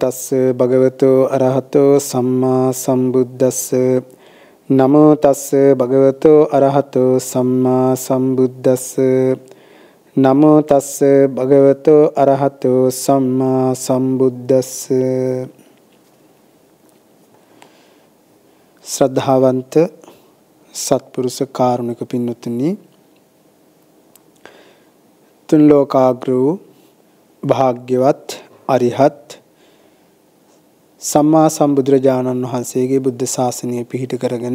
තස්ස භගවතු අරහතෝ සම්මා සම්බුද්දස්ස නමෝ තස්ස භගවතු අරහතෝ සම්මා සම්බුද්දස්ස නමෝ තස්ස භගවතු අරහතෝ සම්මා සම්බුද්දස්ස. ශ්‍රද්ධාවන්ත සත්පුරුෂ කාරුණික පින්වත්නි, තුන් ලෝකාග්‍ර වූ භාග්‍යවත් අරිහත් සම්මා සම්බුදුරජාණන් වහන්සේගේ බුද්ධ ශාසනය පිහිට කරගෙන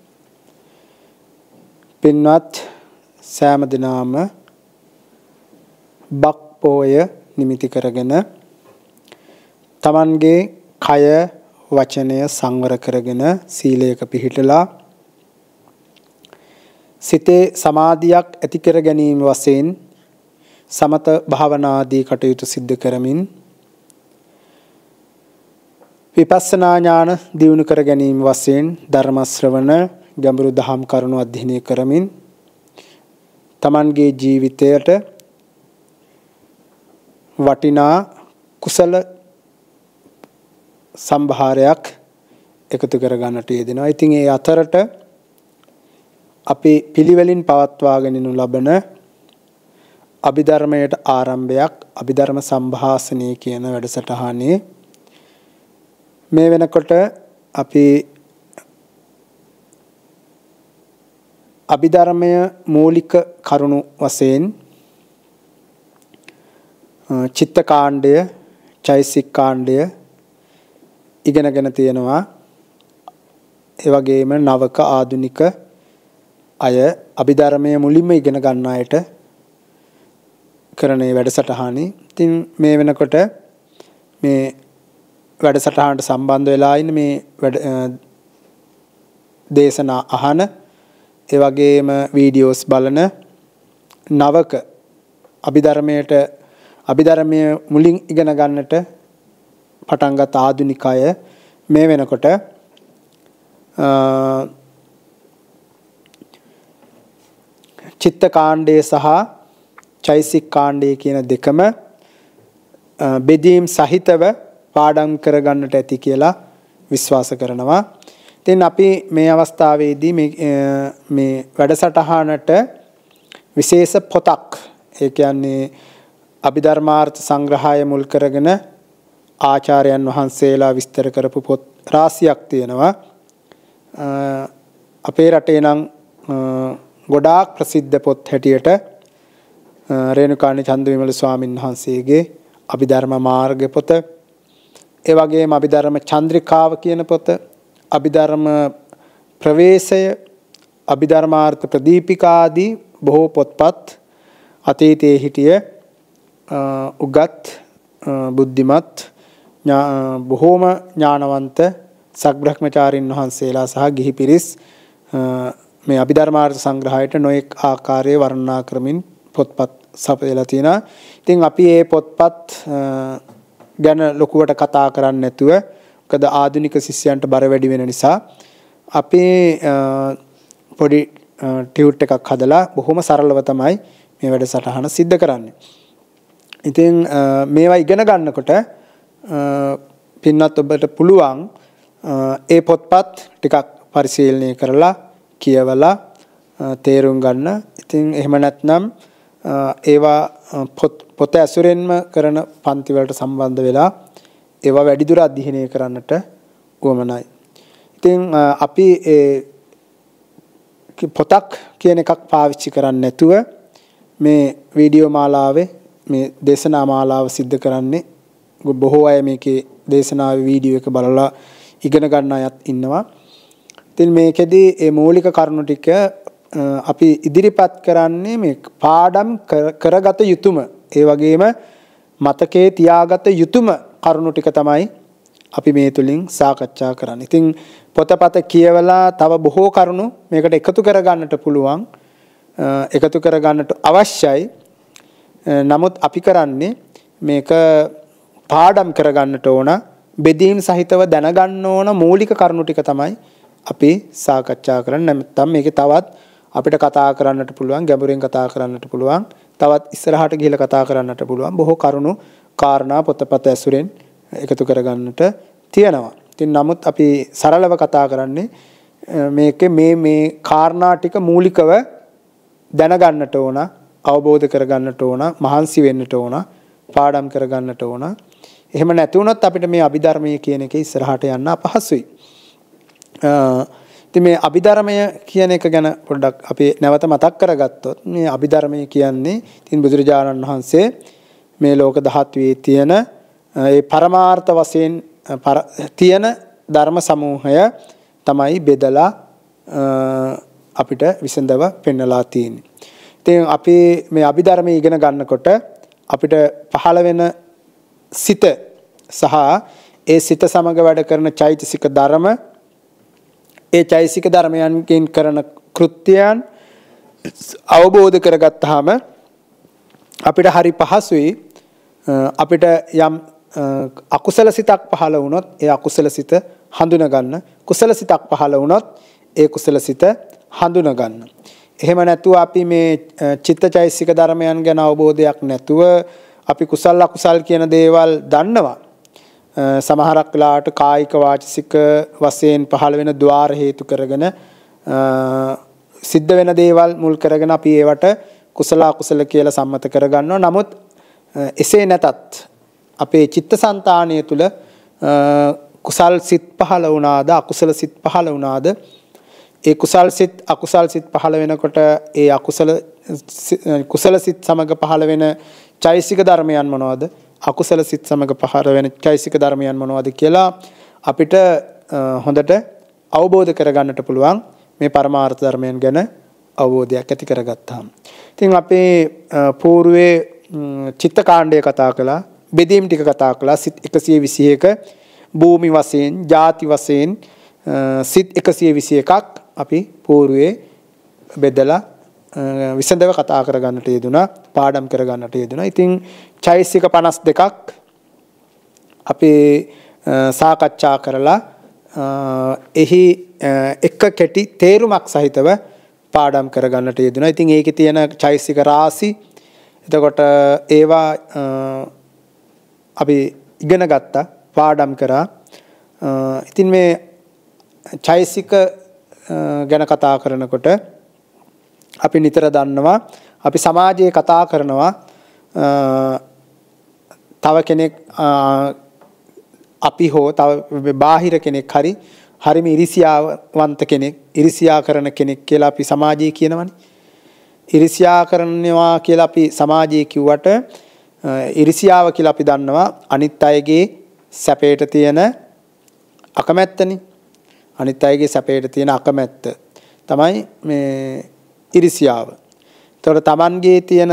පින්වත් සෑම දිනම බක් පොය නිමිති කරගෙන තමන්ගේ කය වචනය සංවර කරගෙන සීලයක පිහිටලා සිතේ සමාධියක් ඇති කර ගැනීම වශයෙන් සමත භාවනාදී කටයුතු සිද්ධ කරමින් විපස්සනා ඥාන දියුණු කර ගැනීම වශයෙන් ධර්ම ශ්‍රවණ ගැඹුරු දහම් කරුණු අධ්‍යයනය කරමින් තමන්ගේ ජීවිතයට වටිනා කුසල සම්භාරයක් එකතු කර ගන්නට යෙදෙනවා. ඉතින් ඒ අතරට අපි පිළිවෙලින් පවත්වාගෙන යනු ලබන අභිධර්මයට ආරම්භයක් අභිධර්ම සම්භාෂණය කියන වැඩසටහනේ මේ වෙනකොට අපි අභිධර්මය මූලික කරුණු වශයෙන් චිත්ත කාණ්ඩය, චෛසික කාණ්ඩය ඉගෙනගෙන තියෙනවා. ඒ වගේම නවක ආධුනික අය අභිධර්මය මුලින්ම ඉගෙන ගන්න අයට කරන වැඩසටහනේ. ඉතින් මේ වෙනකොට මේ වැඩසටහනට සම්බන්ධ වෙලා ඉන්න මේ දේශනා අහන, ඒ වගේම වීඩියෝස් බලන නවක අභිධර්මය මුලින් ඉගෙන ගන්නට පටන් ගත් ආධුනික අය මේ වෙනකොට චිත්ත කාණ්ඩය සහ චෛසික කාණ්ඩය කියන දෙකම බෙදීම් සහිතව පාඩම් කරගන්නට ඇති කියලා විශ්වාස කරනවා. ඉතින් අපි මේ අවස්ථාවේදී මේ වැඩසටහනට විශේෂ පොතක්, ඒ කියන්නේ අභිධර්මාර්ථ සංග්‍රහය මුල් කරගෙන ආචාර්යයන් වහන්සේලා විස්තර කරපු පොත් රාශියක් තියෙනවා. අපේ රටේ නම් ගොඩාක් ප්‍රසිද්ධ පොත් හැටියට රේණුකාණී චන්දවිමල ස්වාමීන් වහන්සේගේ අභිධර්ම මාර්ග පොත, ඒ වගේම අභිධර්ම චන්ද්‍රිකාව කියන පොත, අභිධර්ම ප්‍රවේශය, අභිධර්මාර්ථ ප්‍රදීපිකා ආදී බොහෝ පොත්පත් අතීතයේ හිටිය උගත් බුද්ධිමත් බොහෝම ඥානවන්ත සග්බ්‍රහ්මචාරින් වහන්සේලා සහ ගිහි පිරිස් මේ අභිධර්මාර්ථ සංග්‍රහයට නොඑක් ආකාරයේ වර්ණනා කරමින් පොත්පත් සපයලා තියෙනවා. ඉතින් අපි මේ පොත්පත් ගැන ලොකුවට කතා කරන්නේ නැතුව, මොකද ආධුනික ශිෂ්‍යයන්ට බර වැඩි වෙන නිසා අපි පොඩි ටියුට් එකක් හදලා බොහොම සරලව තමයි මේ වැඩසටහන සිද්ධ කරන්නේ. ඉතින් මේවා ඉගෙන ගන්නකොට පින්වත් ඔබට පුළුවන් ඒ පොත්පත් ටිකක් පරිශීලනය කරලා කියවලා තේරුම් ගන්න. ඉතින් එහෙම නැත්නම් ඒවා පොත ඇසුරෙන්ම කරන පන්ති වලට සම්බන්ධ වෙලා ඒවා වැඩිදුර අධ්‍යයනය කරන්නට උවමනයි. ඉතින් අපි පොතක් කියන එකක් පාවිච්චි කරන්නේ නැතුව මේ වීඩියෝ මාලාවේ මේ දේශනා මාලාව සිද්ධ කරන්නේ. බොහෝ අය මේකේ දේශනාවේ වීඩියෝ එක බලලා ඉගෙන ගන්න අයත් ඉන්නවා. ඉතින් මේකෙදී මේ මූලික කරුණු ටික අපි ඉදිරිපත් කරන්නේ මේ පාඩම් කරගත යුතුම, ඒ වගේම මතකයේ තියාගත යුතුම කරුණු ටික තමයි අපි මේ තුලින් සාකච්ඡා කරන්නේ. ඉතින් පොතපත කියවලා තව බොහෝ කරුණු මේකට එකතු කරගන්නට පුළුවන්, එකතු කරගන්නට අවශ්‍යයි. නමුත් අපි කරන්නේ මේක පාඩම් කරගන්නට ඕන, බෙදීම් සහිතව දැනගන්න ඕන මූලික කරුණු ටික තමයි අපි සාකච්ඡා කරන්නේ. නැත්නම් මේකේ තවත් අපිට කතා කරන්නට පුළුවන්, ගැඹුරින් කතා කරන්නට පුළුවන්, තවත් ඉස්සරහට ගිහිල්ලා කතා කරන්නට පුළුවන් බොහෝ කරුණු කාරණා පොතපත ඇසුරෙන් එකතු කරගන්නට තියෙනවා. ඉතින් නමුත් අපි සරලව කතා කරන්නේ මේකේ මේ කාරණා ටික මූලිකව දැනගන්නට ඕන, අවබෝධ කරගන්නට ඕන, මහන්සි වෙන්නට ඕන, පාඩම් කරගන්නට ඕන. එහෙම නැති වුණොත් අපිට මේ අභිධර්මයේ කියන එක ඉස්සරහට යන්න අපහසුයි. ඉතින් මේ අභිධර්මය කියන එක ගැන පොඩ්ඩක් අපි නැවත මතක් කරගත්තොත් මේ අභිධර්මය කියන්නේ ඉතින් බුදුරජාණන් වහන්සේ මේ ලෝක ධාතුවේ තියෙන ඒ පරමාර්ථ වශයෙන් තියෙන ධර්ම සමූහය තමයි බෙදලා අපිට විසඳව පෙන්නලා තියෙන්නේ. ඉතින් අපි මේ අභිධර්මයේ ඉගෙන ගන්නකොට අපිට පහළ වෙන සිත සහ ඒ සිත සමග වැඩ කරන චෛතසික ධර්ම, ඒ චෛතසික ධර්මයන්ගෙන් කරන කෘත්‍යයන් අවබෝධ කරගත්තාම අපිට හරි පහසුයි අපිට යම් අකුසල සිතක් පහළ වුණොත් ඒ අකුසල සිත හඳුනා ගන්න, කුසල සිතක් පහළ වුණොත් ඒ කුසල සිත හඳුනා ගන්න. එහෙම නැතුව අපි මේ චිත්තචෛතසික ධර්මයන් ගැන අවබෝධයක් නැතුව අපි කුසල අකුසල් කියන දේවල් දන්නවා. සමහරක් වෙලාවට කායික වාචික වශයෙන් පහළ වෙන ద్వාර හේතු කරගෙන සිද්ධ වෙන දේවල් මුල් කරගෙන අපි ඒවට කුසල අකුසල කියලා සම්මත කරගන්නවා. නමුත් එසේ නැතත් අපේ චිත්තසංතානය තුළ කුසල් සිත් පහළ වුණාද අකුසල සිත් පහළ වුණාද, ඒ කුසල් සිත් අකුසල් සිත් පහළ වෙනකොට ඒ කුසල සිත් සමග පහළ වෙන චෛතසික ධර්මයන් මොනවද, අකුසල සිත් සමග පහළ වෙන චෛතසික ධර්මයන් මොනවද කියලා අපිට හොඳට අවබෝධ කරගන්නට පුළුවන් මේ පරමාර්ථ ධර්මයන් ගැන අවබෝධයක් ඇති කරගත්තාම. ඉතින් අපේ పూర్වයේ චිත්ත කාණ්ඩය කතා කළා, බෙදීම් ටික කතා කළා. සිත් 121ක භූමි වශයෙන්, ಜಾති වශයෙන් සිත් 121ක් අපි పూర్වයේ බෙදලා විසඳව කතා කරගන්නට යෙදුණා, පාඩම් කරගන්නට යෙදුණා. ඉතින් චෛතසික 52ක් අපි සාකච්ඡා කරලා එහි එක කෙටි තේරුමක් සහිතව පාඩම් කරගන්නට යෙදුණා. ඉතින් ඒකේ තියෙන චෛතසික රාශි, එතකොට ඒවා අපි ඉගෙන ගත්තා, පාඩම් කරා. ඉතින් මේ චෛතසික ගැන කතා කරනකොට අපි නිතර දන්නවා අපි සමාජයේ කතා කරනවා තව කෙනෙක් අපි හෝ තව බාහිර කෙනෙක් හරිම ඉරිසියාවන්ත කෙනෙක්, ඉරිසියා කරන කෙනෙක් කියලා අපි සමාජයේ කියනවනේ. ඉරිසියා කරනවා කියලා අපි සමාජයේ කිව්වට ඉරිසියාව කියලා අපි දන්නවා අනිත් අයගේ සැපයට තියෙන අකමැත්තනේ. අනිත් අයගේ සැපයට තියෙන අකමැත්ත තමයි මේ ඉරිසියාව. එතකොට Tamanගේ තියෙන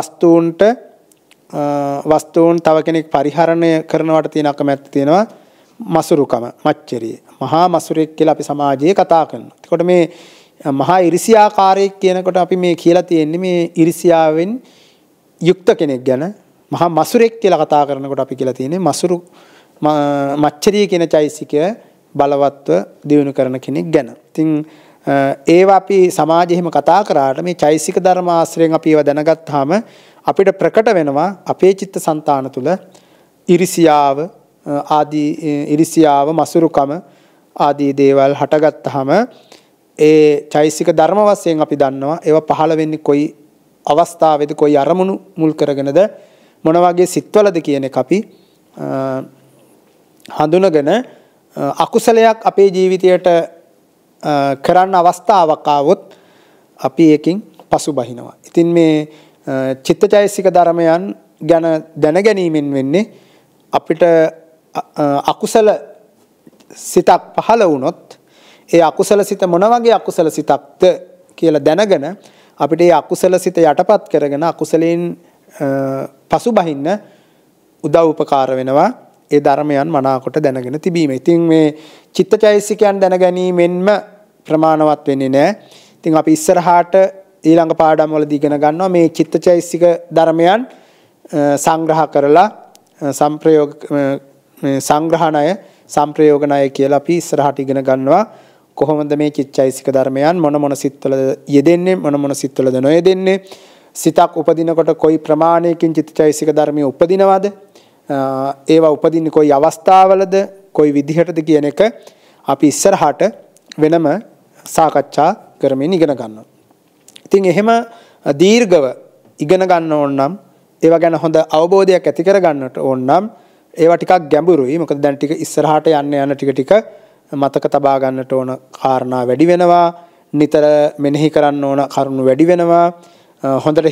වස්තුන් තව කෙනෙක් පරිහරණය කරනවට තියෙන අකමැත්ත තියෙනවා මසුරුකම, මච්චරිය. මහා මසුරෙක් කියලා අපි සමාජයේ කතා කරනවා. එතකොට මේ මහා ඉරිසියාකාරයෙක් කියනකොට අපි මේ කියලා තියෙන්නේ මේ ඉරිසියාවෙන් යුක්ත කෙනෙක් ගැන. මහා මසුරෙක් කියලා කතා කරනකොට අපි කියලා තියෙන්නේ මච්චරිය කියන චෛතසිකය බලවත්ව දියුණු කරන කෙනෙක් ගැන. ඉතින් ඒවා අපි සමාජයේ එහෙම කතා කරාට මේ චෛතසික ධර්ම ආශ්‍රයෙන් අපි ඒවා දැනගත්තාම අපිට ප්‍රකට වෙනවා අපේ චිත්තසංතාන තුළ ඉරිසියාව මසුරුකම ආදී දේවල් හටගත්තාම ඒ චෛතසික ධර්ම වශයෙන් අපි දන්නවා ඒවා පහළ වෙන්නේ කොයි අවස්ථාවේද, කොයි අරමුණු මුල් කරගෙනද, මොන වගේ සිත්වලද කියන එක අපි හඳුනගෙන අකුසලයක් අපේ ජීවිතයට කරන්න අවස්ථාවක් ආවොත් අපි ඒකෙන් පසුබහිනවා. ඉතින් මේ චිත්තචෛතසික ධර්මයන් ගැන දැනගැනීමෙන් වෙන්නේ අපිට අකුසල සිතක් පහළ වුණොත් ඒ අකුසල සිත මොන වගේ අකුසල සිතක්ද කියලා දැනගෙන අපිට ඒ අකුසල සිත යටපත් කරගෙන අකුසලයෙන් පසුබහින්න උදව් උපකාර වෙනවා ඒ ධර්මයන් මනාකොට දැනගෙන තිබීම. ඉතින් මේ චිත්තචෛතසිකයන් දැනගැනීමෙන්ම ප්‍රමාණවත් වෙන්නේ නැහැ. ඉතින් අපි ඉස්සරහට ඊළඟ පාඩම් වලදී ඉගෙන ගන්නවා මේ චිත්තචෛතසික ධර්මයන් සංග්‍රහ කරලා සංග්‍රහණය කියලා අපි ඉස්සරහට ඉගෙන ගන්නවා. කොහොමද මේ චිත්තචෛතසික ධර්මයන් මොන සිත්වල යෙදෙන්නේ, මොන සිත්වලද නොයෙදෙන්නේ, සිතක් උපදිනකොට කොයි ප්‍රමාණයකින් චිත්තචෛතසික ධර්මයේ උපදිනවද, ඒවා උපදින්නේ කොයි අවස්ථාවලද කොයි විදිහටද කියන එක අපි ඉස්සරහට වෙනම සාකච්ඡා කරමින් ඉගෙන ගන්නවා. ඉතින් එහෙම දීර්ඝව ඉගෙන ගන්න ඕන නම් ඒවා ගැන හොඳ අවබෝධයක් ඇති කර ගන්නට ඕන නම් ඒවා ටිකක් ගැඹුරුයි. මොකද දැන් ටික ඉස්සරහට යන්න ටික මතක තබා ගන්නට ඕන කාරණා වැඩි වෙනවා. නිතර මෙනෙහි කරන්න ඕන කරුණු වැඩි වෙනවා. හොඳට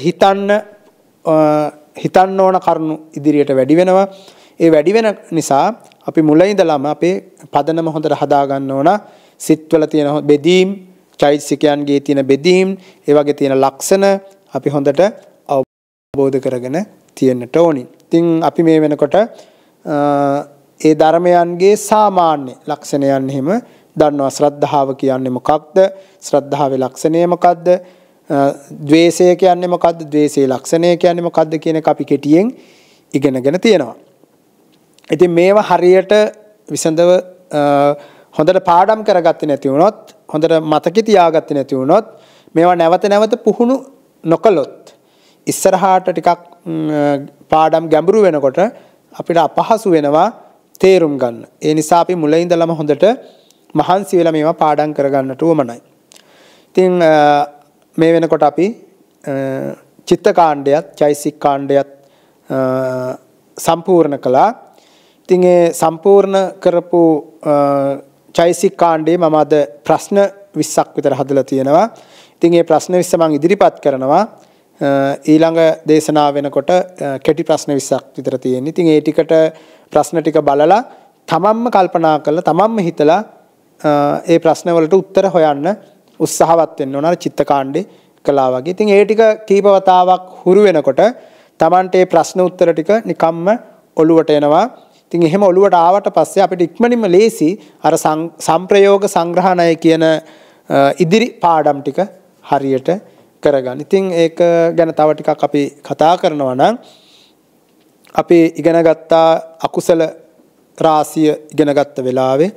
හිතන්න ඕන කරුණු ඉදිරියට වැඩි වෙනවා. ඒ වැඩි වෙන නිසා අපි මුල ඉඳලම අපේ පදනම හොඳට හදා ගන්න ඕන. සිත්වල තියෙන බෙදීම්, චෛතසිකයන්ගේ තියෙන බෙදීම්, ඒ වගේ තියෙන ලක්ෂණ අපි හොඳට අවබෝධ කරගෙන තියෙන්නට ඕනි. ඉතින් අපි මේ වෙනකොට ඒ ධර්මයන්ගේ සාමාන්‍ය ලක්ෂණයන් එහෙම දන්නවා. ශ්‍රද්ධාව කියන්නේ මොකක්ද? ශ්‍රද්ධාවේ ලක්ෂණය මොකක්ද? ද්වේෂය කියන්නේ මොකක්ද? ද්වේෂයේ ලක්ෂණය කියන්නේ මොකක්ද කියන එක අපි කෙටියෙන් ඉගෙනගෙන තියෙනවා. ඉතින් මේවා හරියට විසඳව හොඳට පාඩම් කරගත්තේ නැති වුණොත්, හොඳට මතකෙ තියාගත්තේ නැති වුණොත්, මේවා නැවත නැවත පුහුණු නොකළොත් ඉස්සරහාට ටිකක් පාඩම් ගැඹුරු වෙනකොට අපිට අපහසු වෙනවා තේරුම් ගන්න. ඒ නිසා අපි මුල ඉඳලම හොඳට මහන්සි වෙලා මේවා පාඩම් කරගන්නට උවමනයි. ඉතින් මේ වෙනකොට අපි චිත්ත කාණ්ඩයත් චෛසික කාණ්ඩයත් සම්පූර්ණ කළා. ඉතින් ඒ සම්පූර්ණ කරපු චෛසික කාණ්ඩේ මම අද ප්‍රශ්න 20ක් විතර හදලා තියෙනවා. ඉතින් මේ ප්‍රශ්න 20 මම ඉදිරිපත් කරනවා. ඊළඟ දේශනාව වෙනකොට කෙටි ප්‍රශ්න 20ක් විතර තියෙනවා. ඉතින් ඒ ටිකට ප්‍රශ්න ටික බලලා තමන්ම කල්පනා කරලා තමන්ම හිතලා ඒ ප්‍රශ්න වලට උත්තර හොයන්න උත්සාහවත් වෙන්න ඕන. අර චිත්ත කාණ්ඩේ කළා වගේ. ඉතින් ඒ ටික කීප වතාවක් හුරු වෙනකොට තමන්ට මේ ප්‍රශ්න උත්තර ටික නිකම්ම ඔළුවට එනවා. ඉතින් එහෙම ඔළුවට ආවට පස්සේ අපිට ඉක්මනින්ම ලේසි අර සංප්‍රයෝග සංග්‍රහණය කියන ඉදිරි පාඩම් ටික හරියට කරගන්න. ඉතින් ඒක ගැන තව ටිකක් අපි කතා කරනවා නම් අපි ඉගෙන ගත්ත අකුසල රාශිය ඉගෙන ගත්ත වෙලාවේ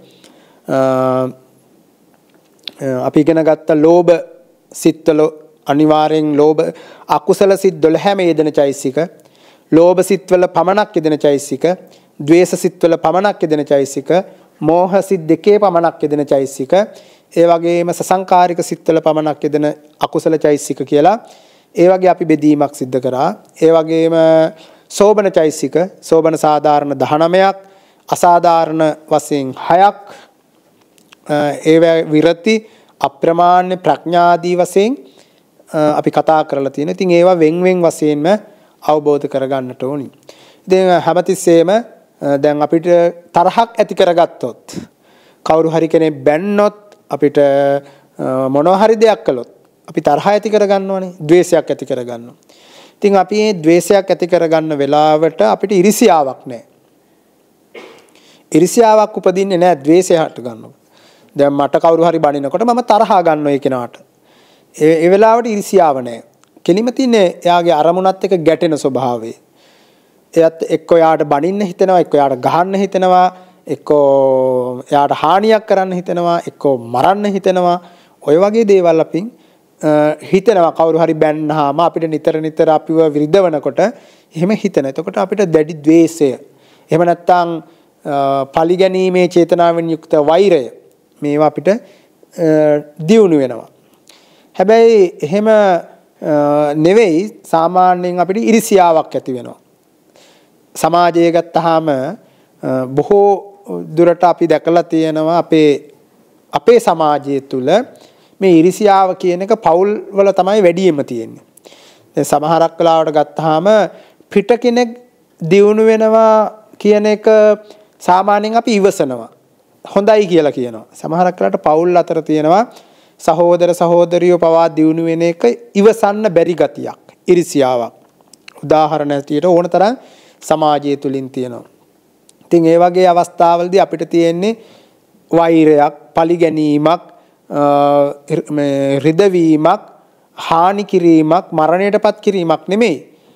අපි ඉගෙන ගත්ත ලෝභ සිත්වල අනිවාර්යෙන් ලෝභ අකුසල සිත් 12ම යෙදෙන චෛසික, ලෝභ සිත්වල පමණක් යෙදෙන චෛසික, ද්වේෂ සිත්වල පමණක් යෙදෙන චෛසික, මෝහ සිත් දෙකේ පමණක් යෙදෙන චෛසික, ඒ වගේම සසංකාරික සිත්වල පමණක් යෙදෙන අකුසල චෛසික කියලා ඒ වගේ අපි බෙදීමක් සිද්ධ කරා. ඒ වගේම සෝබන චෛසික, සෝබන සාධාරණ 19ක්, අසාධාරණ වශයෙන් 6ක්, ඒවා විරති අප්‍රමාණ ප්‍රඥාදී වශයෙන් අපි කතා කරලා තියෙනවා. ඉතින් ඒවා වෙන් වශයෙන්ම අවබෝධ කරගන්නට ඕනි. ඉතින් හැමතිස්සෙම දැන් අපිට තරහක් ඇති කරගත්තොත්, කවුරු හරි කෙනෙක් බැන්නොත්, අපිට මොනවා හරි දෙයක් කළොත් අපි තරහ ඇති කරගන්නවනේ, ද්වේෂයක් ඇති කරගන්නවා. ඉතින් අපි මේ ද්වේෂයක් ඇති කරගන්න වෙලාවට අපිට ඉරිසියාවක් නැහැ. ඉරිසියාවක් උපදින්නේ නැහැ ද්වේෂය හට ගන්නකොට. දැන් මට කවුරු හරි බනිනකොට මම තරහා ගන්නවා ඒ කෙනාට. ඒ වෙලාවට ඉරිසියාව නැහැ. කෙලිම තින්නේ එයාගේ අරමුණත් එක්ක ගැටෙන ස්වභාවය. එයත් එක්ක එයාට බනින්න හිතෙනවා, එක්ක එයාට ගහන්න හිතෙනවා, එක්ක එයාට හානියක් කරන්න හිතෙනවා, එක්ක මරන්න හිතෙනවා. ඔය වගේ දේවල් අපින් හිතෙනවා. කවුරු හරි බැන්නාම අපිට නිතර අපිව විරිදවනකොට එහෙම හිතෙන. එතකොට අපිට දැඩි ද්වේෂය, එහෙම නැත්නම් පරිගැනීමේ චේතනාවෙන් යුක්ත වෛරය, මේවා අපිට දියුණු වෙනවා. හැබැයි එහෙම නෙවෙයි, සාමාන්‍යයෙන් අපිට ඉරිසියාවක් ඇති වෙනවා. සමාජය ගත්තාම බොහෝ දුරට අපි දැකලා තියෙනවා අපේ සමාජය තුළ මේ ඉරිසියාව කියන එක පෞල් වල තමයි වැඩියෙන්ම තියෙන්නේ. දැන් සමහරක් වෙලාවට ගත්තාම පිට කෙනෙක් දියුණු වෙනවා කියන එක සාමාන්‍යයෙන් අපි ඉවසනවා, හොඳයි කියලා කියනවා. සමහරක් වෙලාවට පෞල් අතර තියෙනවා සහෝදර සහෝදරියෝ පවා දියුණු වෙන එක ඉවසන්න බැරි ගතියක්, ඉරිසියාවක්. උදාහරණ ඇටියට ඕනතරම් සමාජය තුලින් තියෙනවා. ඉතින් ඒ වගේ අවස්ථාවලදී අපිට තියෙන්නේ වෛරයක්, පරිගැනීමක්, රිදවීමක්, හානි කිරීමක්, මරණයටපත් කිරීමක් නෙමෙයි.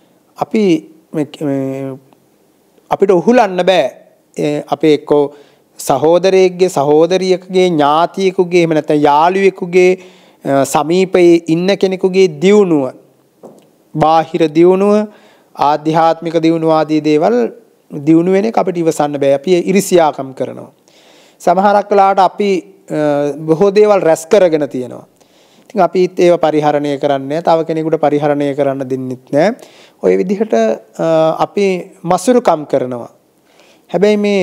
අපිට උහුලන්න බෑ. අපේ එක්කෝ සහෝදරයෙක්ගේ, සහෝදරියකගේ, ඥාතියෙකුගේ, එහෙම නැත්නම් යාළුවෙකුගේ, සමීපයේ ඉන්න කෙනෙකුගේ දියුණුව, බාහිර දියුණුව, ආධ්‍යාත්මික දියුණුව ආදී දේවල් දියුණු වෙන එක අපිට ඉවසන්න බෑ. අපි ඉරිසියාකම් කරනවා. සමහරක් වෙලාවට අපි බොහෝ දේවල් රැස් කරගෙන තියෙනවා. ඉතින් අපිත් ඒව පරිහරණය කරන්නේ තව කෙනෙකුට පරිහරණය කරන්න දෙන්නෙත් නෑ. ওই විදිහට අපි මසුරුකම් කරනවා. හැබැයි මේ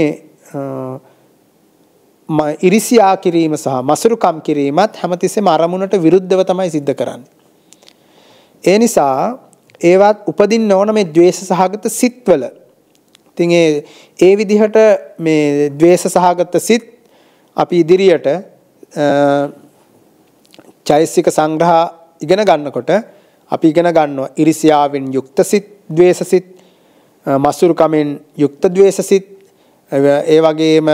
ඉරිසියා කිරීම සහ මසුරුකම් කිරීමත් හැමතිස්සෙම අරමුණට විරුද්ධව තමයි සිද්ධ කරන්නේ. ඒ නිසා ඒවත් උපදින්න ඕන මේ ද්වේෂ සහගත සිත්වල. ඉතින් ඒ විදිහට මේ ද්වේෂ සහගත සිත් අපි ඉදිරියට චෛතසික සංග්‍රහ ඉගෙන ගන්නකොට අපි ඉගෙන ගන්නවා ඉරිසියාවෙන් යුක්ත සිත්, ද්වේෂ සිත්, මසුරුකමෙන් යුක්ත ද්වේෂ සිත්, ඒ වගේම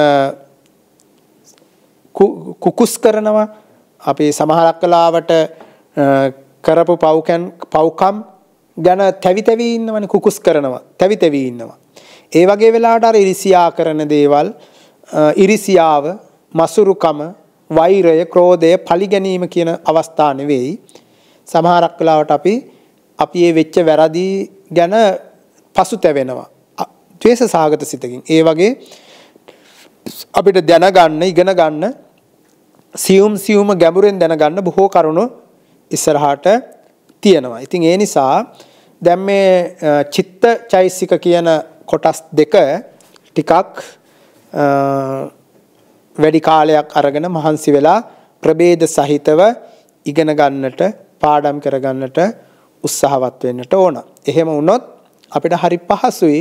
කුකුස් කරනවා. අපි සමහරක් වෙලාවට කරපු පව්කම් ගැන තැවි ඉන්නවනේ, කුකුස් කරනවා, තැවි ඉන්නවා. ඒ වගේ වෙලාවට අර ඉරිසියා කරන දේවල්, ඉරිසියාව, මසුරුකම, වෛරය, ක්‍රෝධය, පලිගැනීම කියන අවස්ථා නෙවෙයි. සමහරක් වෙලාවට අපි මේ වෙච්ච වැරදි ගැන පසුතැවෙනවා ද්වේෂ සහගත සිතකින්. ඒ වගේ අපිට දැනගන්න, ඉගෙන ගන්න, සියුම් ගැඹුරෙන් දැනගන්න බොහෝ කරුණු ඉස්සරහට තියෙනවා. ඉතින් ඒ නිසා දැන් මේ චිත්ත චෛතසික කියන කොටස් දෙක ටිකක් වැඩි කාලයක් අරගෙන මහන්සි වෙලා ප්‍රභේද සහිතව ඉගෙන ගන්නට, පාඩම් කරගන්නට උත්සාහවත් වෙන්නට ඕන. එහෙම වුණොත් අපිට හරි පහසුයි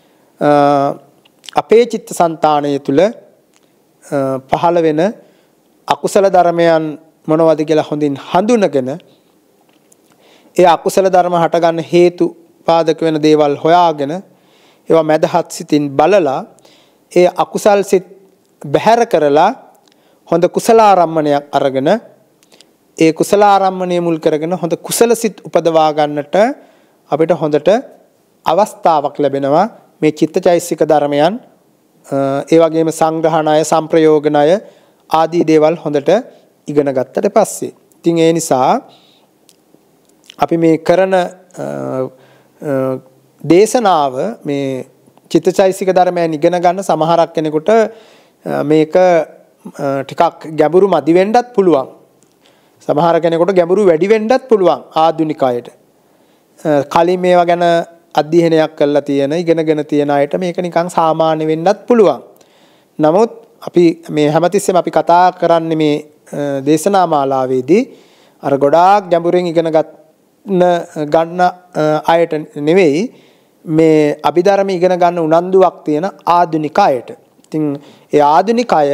අපේ චිත්තසංතානය තුළ පහළ වෙන අකුසල ධර්මයන් මොනවද කියලා හොඳින් හඳුනගෙන ඒ අකුසල ධර්ම හටගන්න හේතු පාදක වෙන දේවල් හොයාගෙන ඒවා මැදහත් සිතින් බලලා ඒ අකුසල් සිත් බැහැර කරලා හොඳ කුසලාරම්මණයක් අරගෙන ඒ කුසලාරම්මණය මුල් කරගෙන හොඳ කුසල සිත් උපදවා ගන්නට අපිට හොඳට අවස්ථාවක් ලැබෙනවා මේ චිත්තචෛතසික ධර්මයන් ඒ වගේම සංග්‍රහණය, සම්ප්‍රයෝගණය ආදී දේවල් හොඳට ඉගෙන ගත්තට පස්සේ. ඉතින් ඒ නිසා අපි මේ කරන දේශනාව මේ චිත්තචෛතසික ධර්මයන් ඉගෙන ගන්න සමහරක් කෙනෙකුට මේක ටිකක් ගැඹුරු මදි වෙන්නත් පුළුවන්. සමහර කෙනෙකුට ගැඹුරු වැඩි වෙන්නත් පුළුවන් ආධුනික අයට. කලින් මේවා ගැන අධ්‍යයනයක් කරලා තියෙන, ඉගෙනගෙන තියෙන අයට මේක නිකන් සාමාන්‍ය වෙන්නත් පුළුවන්. නමුත් අපි මේ හැමතිස්සෙම අපි කතා කරන්නේ මේ දේශනා මාලාවේදී අර ගොඩාක් ගැඹුරින් ඉගෙන ගන්න අයට නෙවෙයි, මේ අභිධර්ම ඉගෙන ගන්න උනන්දුවක් තියෙන ආධුනික අයට. ඉතින් ඒ ආධුනික අය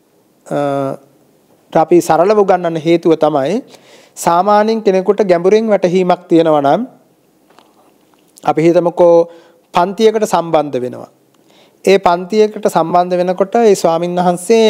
අපි සරලව උගන්වන්න හේතුව තමයි සාමාන්‍යයෙන් කෙනෙකුට ගැඹුරින් වැටහීමක් තියෙනවා නම් අපි හිතමුකෝ පන්තියකට සම්බන්ධ වෙනවා. ඒ පන්තියකට සම්බන්ධ වෙනකොට ඒ ස්වාමීන් වහන්සේ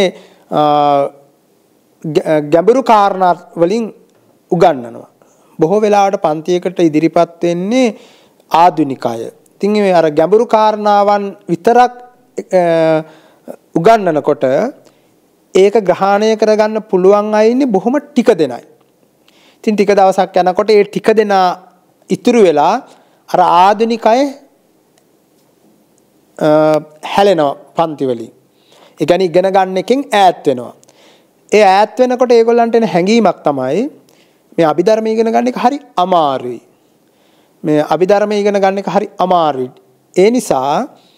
ගැඹුරු කාරණා වලින් උගන්වනවා. බොහෝ වෙලාවට පන්තියකට ඉදිරිපත් වෙන්නේ ආධුනික අය. ඉතින් මේ අර ගැඹුරු කාරණාවන් විතරක් උගන්වනකොට ඒක ග්‍රහණය කරගන්න පුළුවන් අය ඉන්නේ බොහොම ටික දෙනයි. ඉතින් ටික දවසක් යනකොට ඒ ටික දෙනා ඉතුරු වෙලා අර ආධුනික අය හැලෙනවා පන්ති වලින්. ඒ කියන්නේ ඉගෙන ගන්න එකෙන් ඈත් වෙනවා. ඒ ඈත් වෙනකොට ඒගොල්ලන්ට එන හැඟීමක් තමයි මේ අභිධර්ම ඉගෙන ගන්න එක හරි අමාරුයි. මේ අභිධර්ම ඉගෙන ගන්න එක හරි අමාරුයි. ඒ නිසා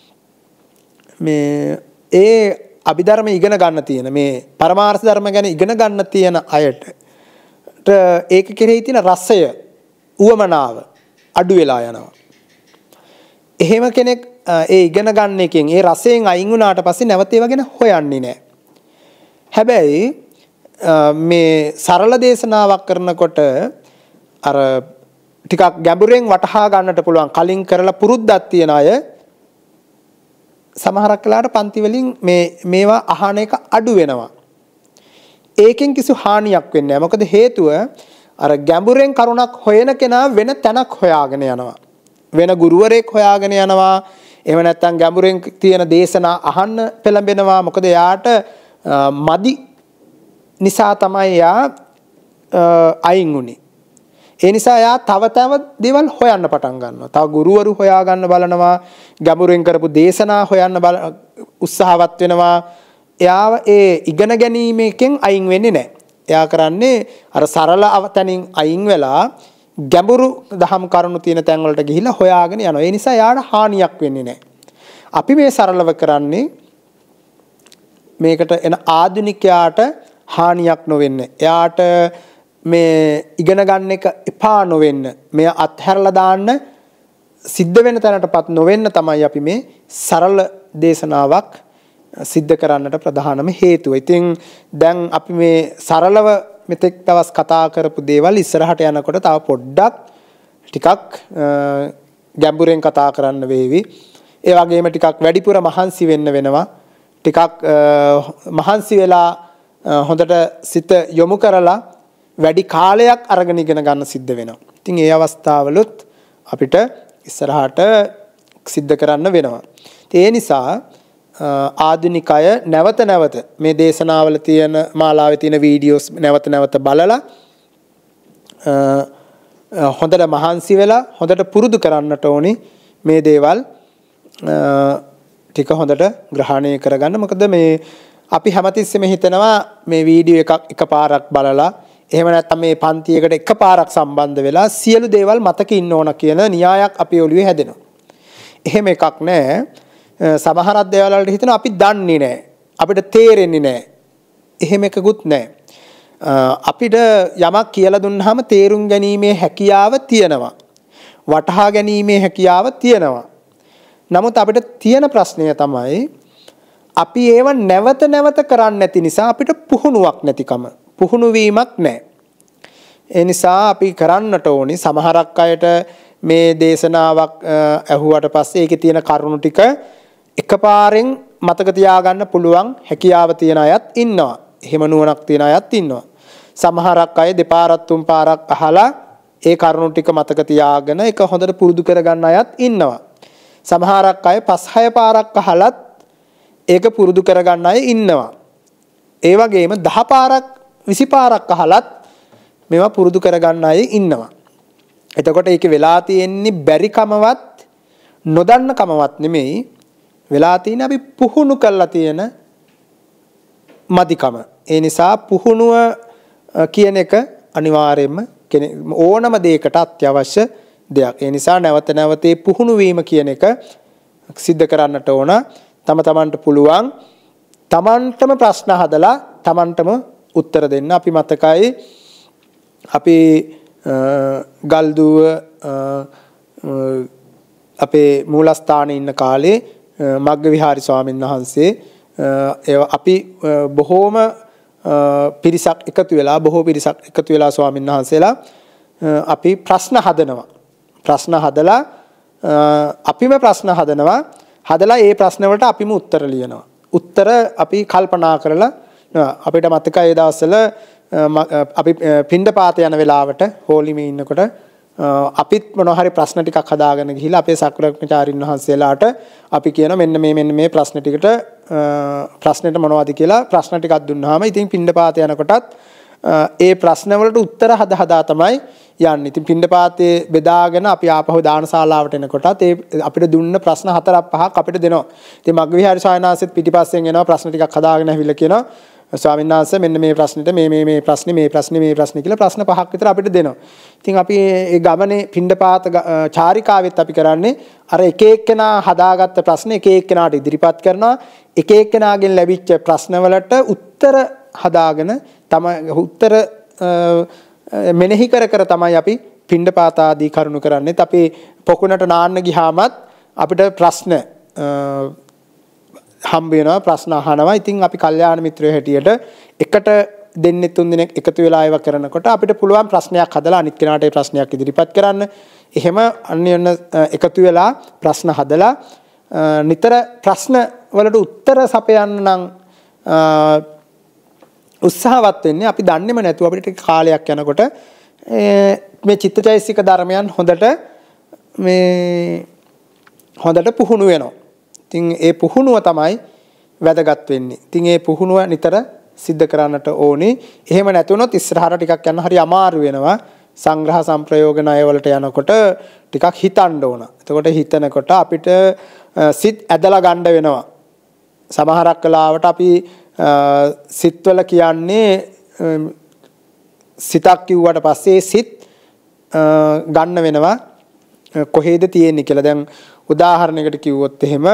මේ ඒ අභිධර්ම ඉගෙන ගන්න තියෙන මේ පරමාර්ථ ධර්ම ගැන ඉගෙන ගන්න තියෙන අයට ඒක කෙරෙහි තියෙන රසය, උවමනාව අඩු වෙලා යනවා. එහෙම කෙනෙක් ඒ ඉගෙන ගන්න එකෙන් ඒ රසයෙන් අයින් වුණාට පස්සේ නැවත ඒව ගැන හොයන්නේ නැහැ. හැබැයි මේ සරල දේශනාවක් කරනකොට අර ටිකක් ගැඹුරෙන් වටහා ගන්නට පුළුවන් කලින් කරලා පුරුද්දක් තියන අය සමහරක් වෙලාවට පන්ති වලින් මේවා අහන එක අඩු වෙනවා. ඒකෙන් කිසි හානියක් වෙන්නේ නැහැ. මොකද හේතුව අර ගැඹුරෙන් කරුණක් හොයන කෙනා වෙන තැනක් හොයාගෙන යනවා. වෙන ගුරුවරයෙක් හොයාගෙන යනවා. එහෙම නැත්නම් ගැඹුරෙන් තියෙන දේශනා අහන්න පෙළඹෙනවා. මොකද එයාට මදි නිසා තමයි එයා අයින් උනේ. ඒ නිසා එයා තව දේවල් හොයන්න පටන් ගන්නවා. තව ගුරුවරු හොයා ගන්න බලනවා, ගැඹුරින් කරපු දේශනා හොයන්න උත්සාහවත් වෙනවා. එයාව ඒ ඉගෙන ගැනීමකින් අයින් වෙන්නේ නැහැ. එයා කරන්නේ අර සරල අවතනින් අයින් වෙලා ගැඹුරු දහම් කරුණු තියෙන තැන් වලට ගිහිල්ලා හොයාගෙන යනවා. ඒ නිසා එයාට හානියක් වෙන්නේ නැහැ. අපි මේ සරලව කරන්නේ මේකට එන ආධුනිකයාට හානියක් නොවෙන්න. එයාට මේ ඉගෙන ගන්න එක එපා නොවෙන්න. මේ අත්හැරලා දාන්න සිද්ධ වෙන තැනටපත් නොවෙන්න තමයි අපි මේ සරල දේශනාවක් සිද්ධ කරන්නට ප්‍රධානම හේතුව. ඉතින් දැන් අපි මේ සරලව මෙතෙක් දවස් කතා කරපු දේවල් ඉස්සරහට යනකොට තව පොඩ්ඩක් ටිකක් ගැඹුරෙන් කතා කරන්න වේවි. ඒ වගේම ටිකක් වැඩිපුර මහන්සි වෙන්න වෙනවා. ටිකක් මහන්සි වෙලා හොඳට සිත යොමු කරලා වැඩි කාලයක් අරගෙන ඉගෙන ගන්න සිද්ධ වෙනවා. ඉතින් ඒ අවස්ථාවලුත් අපිට ඉස්සරහට සිද්ධ කරන්න වෙනවා. ඒ නිසා ආධුනිකය නැවත නැවත මේ දේශනාවල තියෙන මාලාවේ තියෙන වීඩියෝස් නැවත නැවත බලලා හොඳට මහන්සි වෙලා හොඳට පුරුදු කරන්නට ඕනි මේ දේවල් ටික හොඳට ග්‍රහණය කරගන්න. මොකද මේ අපි හැමතිස්සෙම හිතනවා මේ වීඩියෝ එකපාරක් බලලා එහෙම නැත්නම් මේ පන්තියකට එකපාරක් සම්බන්ධ වෙලා සියලු දේවල් මතක ඉන්න ඕන කියන න්‍යායක් අපේ ඔළුවේ හැදෙනවා. එහෙම එකක් නැහැ. සමහරක් දේවල් වලට හිතනවා අපි දන්නේ නැහැ. අපිට තේරෙන්නේ නැහැ. එහෙම එකකුත් නැහැ. අපිට යමක් කියලා දුන්නාම තේරුම් ගැනීමේ හැකියාව තියෙනවා. වටහා ගැනීමේ හැකියාව තියෙනවා. නමුත් අපිට තියෙන ප්‍රශ්නය තමයි අපි ඒව නැවත නැවත කරන්නේ නැති නිසා අපිට පුහුණුවක් නැතිකම. පුහුණු වීමක් නැහැ. ඒ නිසා අපි කරන්නට ඕනි සමහරක් අයට මේ දේශනාවක් ඇහුවට පස්සේ ඒකේ තියෙන කරුණු ටික එකපාරෙන් මතක තියාගන්න පුළුවන් හැකියාව තියෙන අයත් ඉන්නවා. එහෙම නුවණක් තියෙන අයත් ඉන්නවා. සමහරක් අය දෙපාරක් තුන් පාරක් අහලා ඒ කරුණු ටික මතක තියාගෙන ඒක හොඳට පුරුදු කරගන්න අයත් ඉන්නවා. සමහරක් අය 5-6 පාරක් අහලත් ඒක පුරුදු කරගන්න අය ඉන්නවා. ඒ වගේම 10 පාරක් 20 පාරක් අහලත් මේවා පුරුදු කරගන්න අය ඉන්නවා. එතකොට ඒක වෙලා තියෙන්නේ බැරි කමවත් නොදන්න කමවත් නෙමෙයි. වෙලා තියෙන්නේ අපි පුහුණු කරලා තියෙන මදිකම. ඒ නිසා පුහුණුව කියන එක අනිවාර්යයෙන්ම ඕනම දෙයකට අත්‍යවශ්‍ය දෙයක්. ඒ නිසා නැවත නැවතේ පුහුණු වීම කියන එක සිද්ධ කරන්නට ඕන. තමන්ට පුළුවන් තමන්ටම ප්‍රශ්න හදලා තමන්ටම උත්තර දෙන්න. අපි මතකයි අපි ගල්දුව අපේ මූලස්ථානයේ ඉන්න කාලේ මග්ගවිහාරි ස්වාමීන් වහන්සේ අපි බොහෝ පිරිසක් එකතු වෙලා ස්වාමීන් වහන්සේලා අපි ප්‍රශ්න හදනවා. ප්‍රශ්න හදලා අපිම ප්‍රශ්න හදනවා. හදලා ඒ ප්‍රශ්න වලට අපිම උත්තර ලියනවා. උත්තර අපි කල්පනා කරලා අපිට මතකයි ඒ දවස්වල අපි පින්ඩපාත යන වෙලාවට හෝලිමේ ඉන්නකොට අපිත් මොනවා හරි ප්‍රශ්න ටිකක් හදාගෙන ගිහිල්ලා අපේ සක්‍රඥාචාරින් වහන්සේලාට අපි කියන මෙන්න මේ ප්‍රශ්න ටිකට ප්‍රශ්නෙට මොනවද කියලා ප්‍රශ්න ටිකක් දුන්නාම ඉතින් පින්ඩපාත යනකොටත් ඒ ප්‍රශ්න වලට උත්තර හදා තමයි යන්නේ. ඉතින් පින්ඩපාතේ බෙදාගෙන අපි ආපහු දානශාලාවට එනකොටත් ඒ අපිට දුන්න ප්‍රශ්න 4-5ක් අපිට දෙනවා. ඉතින් මග්ගවිහාරි ස්වාමීන් වහන්සේත් පිටිපස්සෙන් එනවා ප්‍රශ්න ටිකක් හදාගෙන ඇවිල්ලා කියනවා ස්වාමීන් වහන්සේ මෙන්න මේ ප්‍රශ්නෙට මේ ප්‍රශ්නේ කියලා ප්‍රශ්න 5ක් විතර අපිට දෙනවා. ඉතින් අපි ඒ ගමනේ පින්ඩපාත චාරිකාවෙත් අපි කරන්නේ අර එක එක්කෙනා හදාගත්ත ප්‍රශ්න එක එක්කෙනාට ඉදිරිපත් කරනවා. එක එක්කෙනාගෙන් ලැබිච්ච ප්‍රශ්න වලට උත්තර හදාගෙන තමයි උත්තර මෙනෙහි කර තමයි අපි පින්ඩපාත ආදී කරුණු කරන්නේ. අපි පොකුණට නාන්න ගියාමත් අපිට ප්‍රශ්න හම්බ වෙනවා ප්‍රශ්න අහනවා. ඉතින් අපි කල්යාණ මිත්‍රයෝ හැටියට එකට දෙන්නේ 3 දිනක් එකතු වෙලා ඒව කරනකොට අපිට පුළුවන් ප්‍රශ්නයක් හදලා අනිත් කෙනාට ඒ ප්‍රශ්නයක් ඉදිරිපත් කරන්න. එහෙම අන්‍යයන් එකතු වෙලා ප්‍රශ්න හදලා නිතර ප්‍රශ්න වලට උත්තර සපයන්න නම් උත්සාහවත් වෙන්නේ. අපි දන්නේම නැතුව අපිට කාලයක් යනකොට මේ චිත්තචෛසික ධර්මයන් හොඳට පුහුණු වෙනවා. ඉතින් ඒ පුහුණුව තමයි වැදගත් වෙන්නේ. ඉතින් ඒ පුහුණුව නිතර සිද්ධ කරන්නට ඕනේ. එහෙම නැතුනොත් ඉස්සරහට ටිකක් යන හරි අමාරු වෙනවා. සංග්‍රහ සම්ප්‍රයෝග ණය වලට යනකොට ටිකක් හිතන්න ඕන. එතකොට හිතනකොට අපිට සිත් ඇදලා ගන්න වෙනවා. සමහරක් වෙලාවට අපි සිත්වල කියන්නේ සිතක් කිව්වට පස්සේ සිත් ගන්න වෙනවා කොහෙද තියෙන්නේ කියලා. දැන් උදාහරණයකට කිව්වොත් එහෙම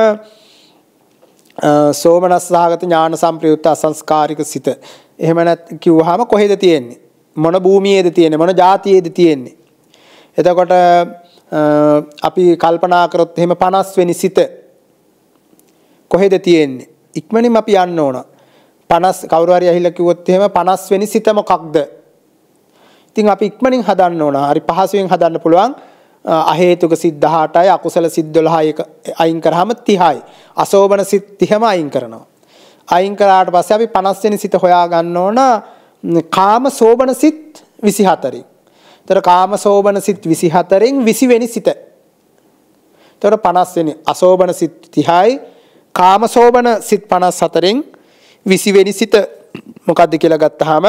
සෝමනස්සහගත ඥාන සම්ප්‍රයුක්ත අසංස්කාරික සිත. එහෙම නැත් කිව්වහම කොහෙද තියෙන්නේ? මොන භූමියේද තියෙන්නේ? මොන જાතියේද තියෙන්නේ? එතකොට අපි කල්පනා කරොත් එහෙම 50 වෙනි සිත කොහෙද තියෙන්නේ? ඉක්මනින්ම අපි යන්න ඕන. 50 කවුරු හරි ඇහිලා කිව්වොත් එහෙම 50 වෙනි සිත මොකක්ද? ඉතින් අපි ඉක්මනින් හදන්න ඕන. හරි පහසුවෙන් හදන්න පුළුවන්. අහේතුක සිත් 18යි අකුසල සිත් 12යි අයින් කරාම 30යි. අසෝබන සිත් 30ම අයින් කරනවා. අයින් කරාට පස්සේ අපි 50 වෙනි සිත හොයා ගන්න ඕන කාම සෝබන සිත් 24යි. ඒතර කාම සෝබන සිත් 24න් 20 වෙනි සිත. ඒතර 50 වෙනි අසෝබන සිත් 30යි කාම සෝබන සිත් 54න් 20 වෙනි සිත මොකද්ද කියලා ගත්තාම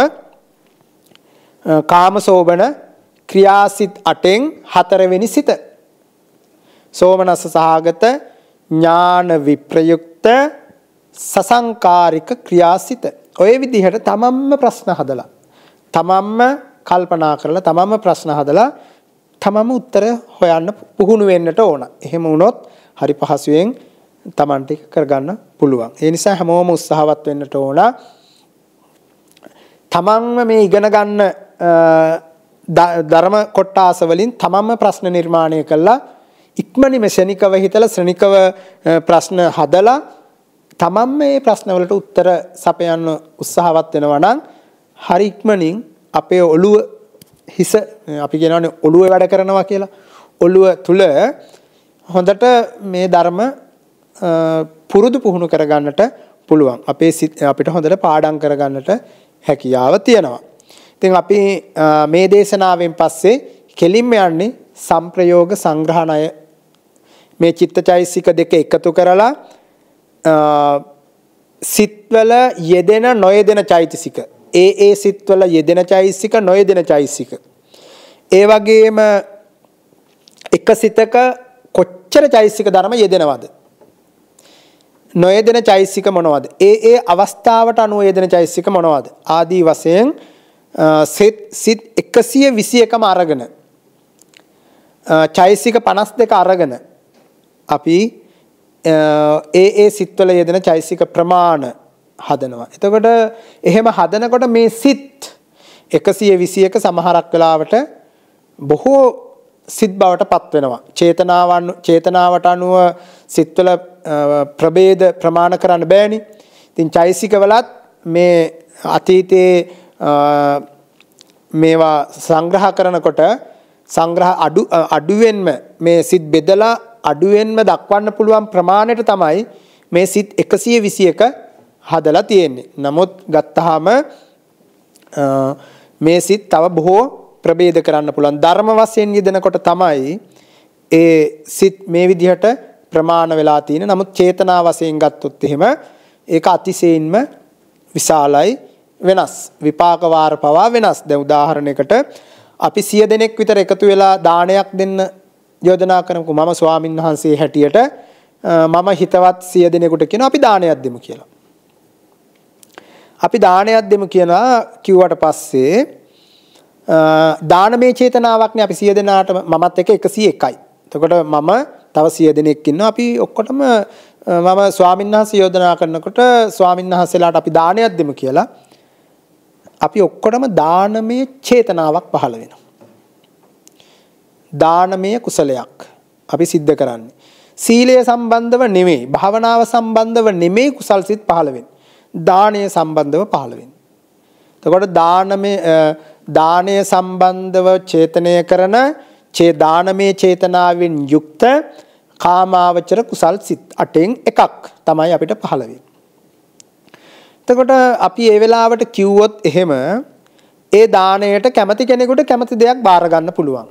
කාම සෝබන ක්‍රියාසිත 8න් 4 වෙනි සිත. සෝමනස්ස සහගත ඥාන විප්‍රයුක්ත සසංකාරික ක්‍රියාසිත. ඔය විදිහට තමන්ම ප්‍රශ්න හදලා තමන්ම කල්පනා කරලා තමන්ම ප්‍රශ්න හදලා තමන්ම උත්තර හොයන්න පුහුණු වෙන්නට ඕන. එහෙම වුණොත් හරි පහසුවෙන් තමන්ට කරගන්න පුළුවන්. ඒ නිසා හැමෝම උත්සාහවත් වෙන්නට ඕන. තමන්ම මේ ඉගෙන ගන්න ධර්ම කොටාස වලින් තමන්ම ප්‍රශ්න නිර්මාණය කළා ඉක්මනින්ම ශනිකව හිතලා ශ්‍රනිකව ප්‍රශ්න හදලා තමන්ම මේ ප්‍රශ්න වලට උත්තර සපයන්න උත්සාහවත් වෙනවා නම් හරි ඉක්මනින් අපේ ඔළුව හිස අපි කියනවානේ ඔළුවේ වැඩ කරනවා කියලා. ඔළුව තුල හොඳට මේ ධර්ම පුරුදු පුහුණු කරගන්නට පුළුවන්. අපිට හොඳට පාඩම් කරගන්නට හැකියාව තියෙනවා. ඉතින් අපි මේ දේශනාවෙන් පස්සේ කෙලින්ම යන්නේ සම්ප්‍රයෝග සංග්‍රහණය. මේ චිත්තචෛසික දෙක එකතු කරලා සිත්වල යෙදෙන නොයෙදෙන චෛතසික. ඒ සිත්වල යෙදෙන චෛතසික නොයෙදෙන චෛතසික. ඒ වගේම එක සිතක කොච්චර චෛතසික ධර්ම යෙදෙනවද? නොයෙදෙන චෛතසික මොනවද? ඒ අවස්ථාවට අනුව යෙදෙන චෛතසික මොනවද? ආදී වශයෙන් සිත් 121ම අරගෙන චෛතසික 52 අරගෙන අපි ඒ සිත්වල යෙදෙන චෛතසික ප්‍රමාණ හදනවා. එතකොට එහෙම හදනකොට මේ සිත් 121 සමහරක් වෙලාවට බොහෝ සිත් බවට පත් වෙනවා. චේතනාවට අනුව සිත්වල ප්‍රභේද ප්‍රමාණ කරන්න බෑනේ. ඉතින් චෛතසික වලත් මේ අතීතයේ මේවා සංග්‍රහ කරනකොට සංග්‍රහ අඩුවෙන්ම මේ සිත් බෙදලා අඩුවෙන්ම දක්වන්න පුළුවන් ප්‍රමාණයට තමයි මේ සිත් 121 හදලා තියෙන්නේ. නමුත් ගත්තාම මේ සිත් තව බොහෝ ප්‍රභේද කරන්න පුළුවන්. ධර්ම වශයෙන් යෙදෙනකොට තමයි ඒ සිත් මේ විදිහට ප්‍රමාණ වෙලා තියෙන්නේ. නමුත් චේතනා වශයෙන් ගත්තොත් එහෙම ඒක අතිශයින්ම විශාලයි. වෙනස් විපාක වාර පවා වෙනස්. දැන් උදාහරණයකට අපි 100 දෙනෙක් විතර එකතු වෙලා දානයක් දෙන්න යෝජනා කරමුකෝ. මම ස්වාමින් වහන්සේ හැටියට මම හිතවත් 100 දෙනෙකුට කියනවා අපි දානයක් දෙමු කියලා. අපි දානයක් දෙමු කියලා කිව්වට පස්සේ දානමය චේතනාවක්නේ අපි 100 දෙනාට මමත් එක්ක 101යි. එතකොට මම තව 100 දෙනෙක් ඉන්නවා. අපි ඔක්කොටම මම ස්වාමින් වහන්සේ යෝජනා කරනකොට ස්වාමින් වහන්සේලාට අපි දානයක් දෙමු කියලා අපි ඔක්කොටම දානමය චේතනාවක් පහළ වෙනවා. දානමය කුසලයක් අපි සිද්ධ කරන්නේ. සීලය සම්බන්ධව නෙමෙයි, භාවනාව සම්බන්ධව නෙමෙයි කුසල් සිත් පහළ වෙන්නේ. දානය සම්බන්ධව පහළ වෙන්නේ. එතකොට දානය සම්බන්ධව චේතනය කරන දානමය චේතනාවෙන් යුක්ත කාමාවචර කුසල් සිත් 8න් එකක් තමයි අපිට පහළ වෙන්නේ. එතකොට අපි ඒ වෙලාවට කිව්වොත් එහෙම ඒ දාණයට කැමති කෙනෙකුට කැමති දෙයක් බාර ගන්න පුළුවන්.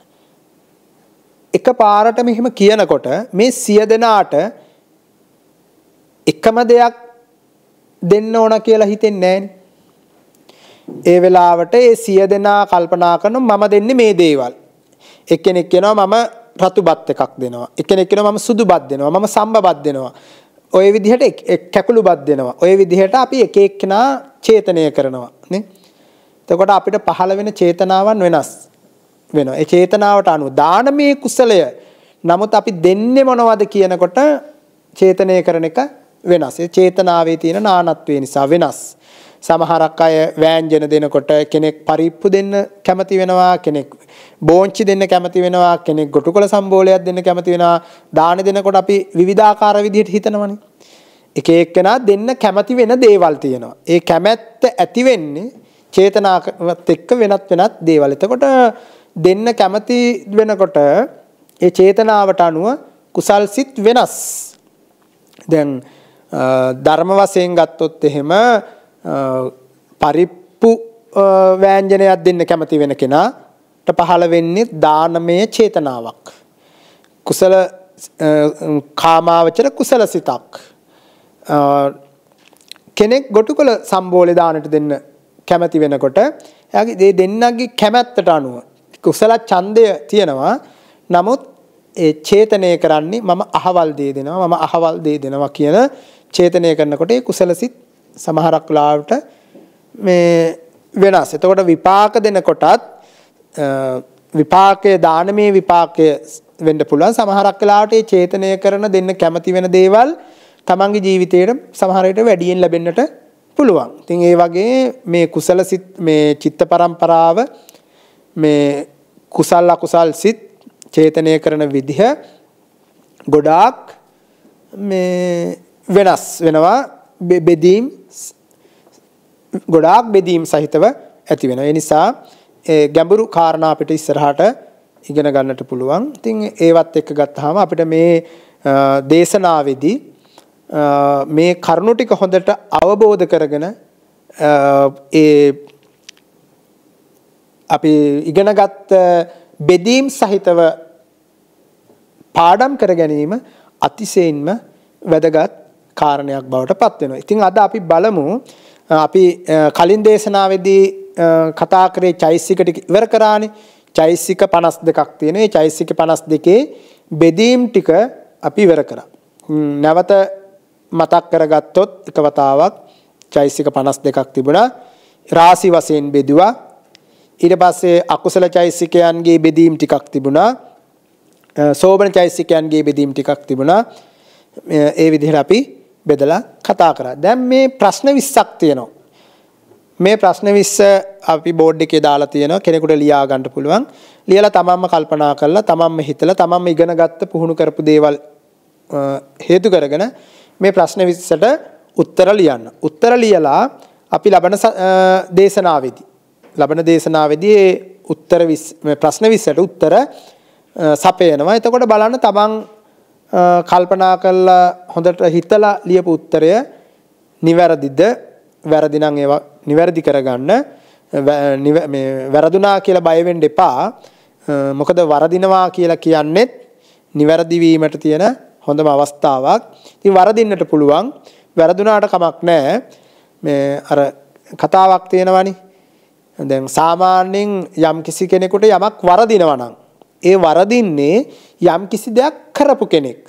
එකපාරට මෙහෙම කියනකොට මේ 100 දෙනාට එකම දෙයක් දෙන්න ඕන කියලා හිතෙන්නේ නැහැනේ. ඒ වෙලාවට ඒ 100 දෙනා කල්පනා කරනවා මම දෙන්නේ මේ දේවල්. එක්කෙනෙක් කියනවා මම රතු බත් එකක් දෙනවා. එක්කෙනෙක් කියනවා මම සුදු බත් දෙනවා. මම සම්බ බත් දෙනවා. ඔය විදිහට කැකුළු බත් දෙනවා. ඔය විදිහට අපි එක එක්කෙනා චේතනය කරනවා නේ. එතකොට අපිට පහළ වෙන චේතනාවන් වෙනස් වෙනවා. ඒ චේතනාවට අනුව දානමය කුසලය. නමුත් අපි දෙන්නේ මොනවද කියනකොට චේතනය කරන එක වෙනස්. ඒ චේතනාවේ තියෙන නානත්වය නිසා වෙනස්. සමහරක් අය වෑංජන දෙනකොට කෙනෙක් පරිප්පු දෙන්න කැමති වෙනවා, කෙනෙක් බෝංචි දෙන්න කැමති වෙනවා, කෙනෙක් ගොටුකොළ සම්බෝලයක් දෙන්න කැමති වෙනවා. දාන දෙනකොට අපි විවිධාකාර විදිහට හිතනවනේ. එක එක්කෙනා දෙන්න කැමති වෙන දේවල් තියෙනවා. ඒ කැමැත්ත ඇති වෙන්නේ චේතනාවත් එක්ක වෙනත් දේවල්. එතකොට දෙන්න කැමති වෙනකොට ඒ චේතනාවට අනුව කුසල් සිත් වෙනස්. දැන් ධර්ම වශයෙන් ගත්තොත් එහෙම පරිප්පු වෑංජනයක් දෙන්න කැමති වෙන කෙනාට පහළ වෙන්නේ දානමය චේතනාවක්. කුසල කාමාවචර කුසල සිතක්. කෙනෙක් ගොටුකොළ සම්බෝලේ දානට දෙන්න කැමති වෙනකොට එයාගේ මේ දෙන්නගේ කැමැත්තට අනුව කුසල ඡන්දය තියෙනවා. නමුත් ඒ චේතනය කරන්නේ මම අහවල් දේ දෙනවා, මම අහවල් දේ දෙනවා කියන චේතනය කරනකොට ඒ කුසල සිත් සමහරක් වෙලාවට මේ වෙනස්. එතකොට විපාක දෙනකොටත් විපාකයේ දානමය විපාකය වෙන්න පුළුවන්. සමහරක් වෙලාවට ඒ චේතනය කරන දෙන්න කැමති වෙන දේවල් තමන්ගේ ජීවිතේට සමහර විට වැඩියෙන් ලැබෙන්නට පුළුවන්. ඉතින් ඒ වගේ මේ කුසල සිත් මේ චිත්ත පරම්පරාව මේ කුසල අකුසල් සිත් චේතනය කරන විදිහ ගොඩාක් මේ වෙනස් වෙනවා. බෙදීම් ගොඩාක් බෙදීම් සහිතව ඇති වෙනවා. ඒ නිසා ගැඹුරු කාරණා අපිට ඉස්සරහට ඉගෙන ගන්නට පුළුවන්. ඉතින් ඒවත් එක්ක ගත්තාම අපිට මේ දේශනාවේදී මේ කරුණු ටික හොඳට අවබෝධ කරගෙන අපි ඉගෙනගත් බෙදීම් සහිතව පාඩම් කර ගැනීම අතිශයින්ම වැදගත් කාරණයක් බවට පත් වෙනවා. ඉතින් අද අපි බලමු අපි කලින් දේශනාවේදී කතා කරේ චෛසික ටික ඉවර කරානේ. චෛසික 52ක් තියෙනවා. මේ චෛසික 52 බෙදීම් ටික අපි ඉවර කරා. නැවත මතක් කරගත්තොත් එක වතාවක් චෛසික 52ක් තිබුණා. රාශි වශයෙන් බෙදුවා. ඊට පස්සේ අකුසල චෛසිකයන්ගේ බෙදීම් ටිකක් තිබුණා. සෝබන චෛසිකයන්ගේ බෙදීම් ටිකක් තිබුණා. ඒ විදිහට අපි බෙදලා කතා කරා. දැන් මේ ප්‍රශ්න 20ක් තියෙනවා. මේ ප්‍රශ්න 20 අපි බෝඩ් එකේ දාලා තියෙනවා. කෙනෙකුට ලියා ගන්න පුළුවන්. ලියලා තමන්ම කල්පනා කරලා තමන්ම හිතලා තමන්ම ඉගෙන ගත්ත පුහුණු කරපු දේවල් හේතු කරගෙන මේ ප්‍රශ්න 20ට උත්තර ලියන්න. උත්තර ලියලා අපි ලබන දේශනාවේදී උත්තර ප්‍රශ්න 20ට උත්තර සපයනවා. එතකොට බලන්න තමන් කල්පනා කරලා හොඳට හිතලා ලියපු උත්තරය නිවැරදිද? වැරදි නම් ඒවා නිවැරදි කරගන්න. මේ වැරදුනා කියලා බය වෙන්න එපා. මොකද වරදිනවා කියලා කියන්නේත් නිවැරදි වීමට තියෙන හොඳම අවස්ථාවක්. ඉතින් වරදින්නට පුළුවන්. වැරදුනාට කමක් නැහැ. මේ අර කතාවක් තියෙනවනේ. දැන් සාමාන්‍යයෙන් යම් කිසි කෙනෙකුට යමක් වරදිනවා නම් ඒ වරදින්නේ යම් කිසි දෙයක් කරපු කෙනෙක්.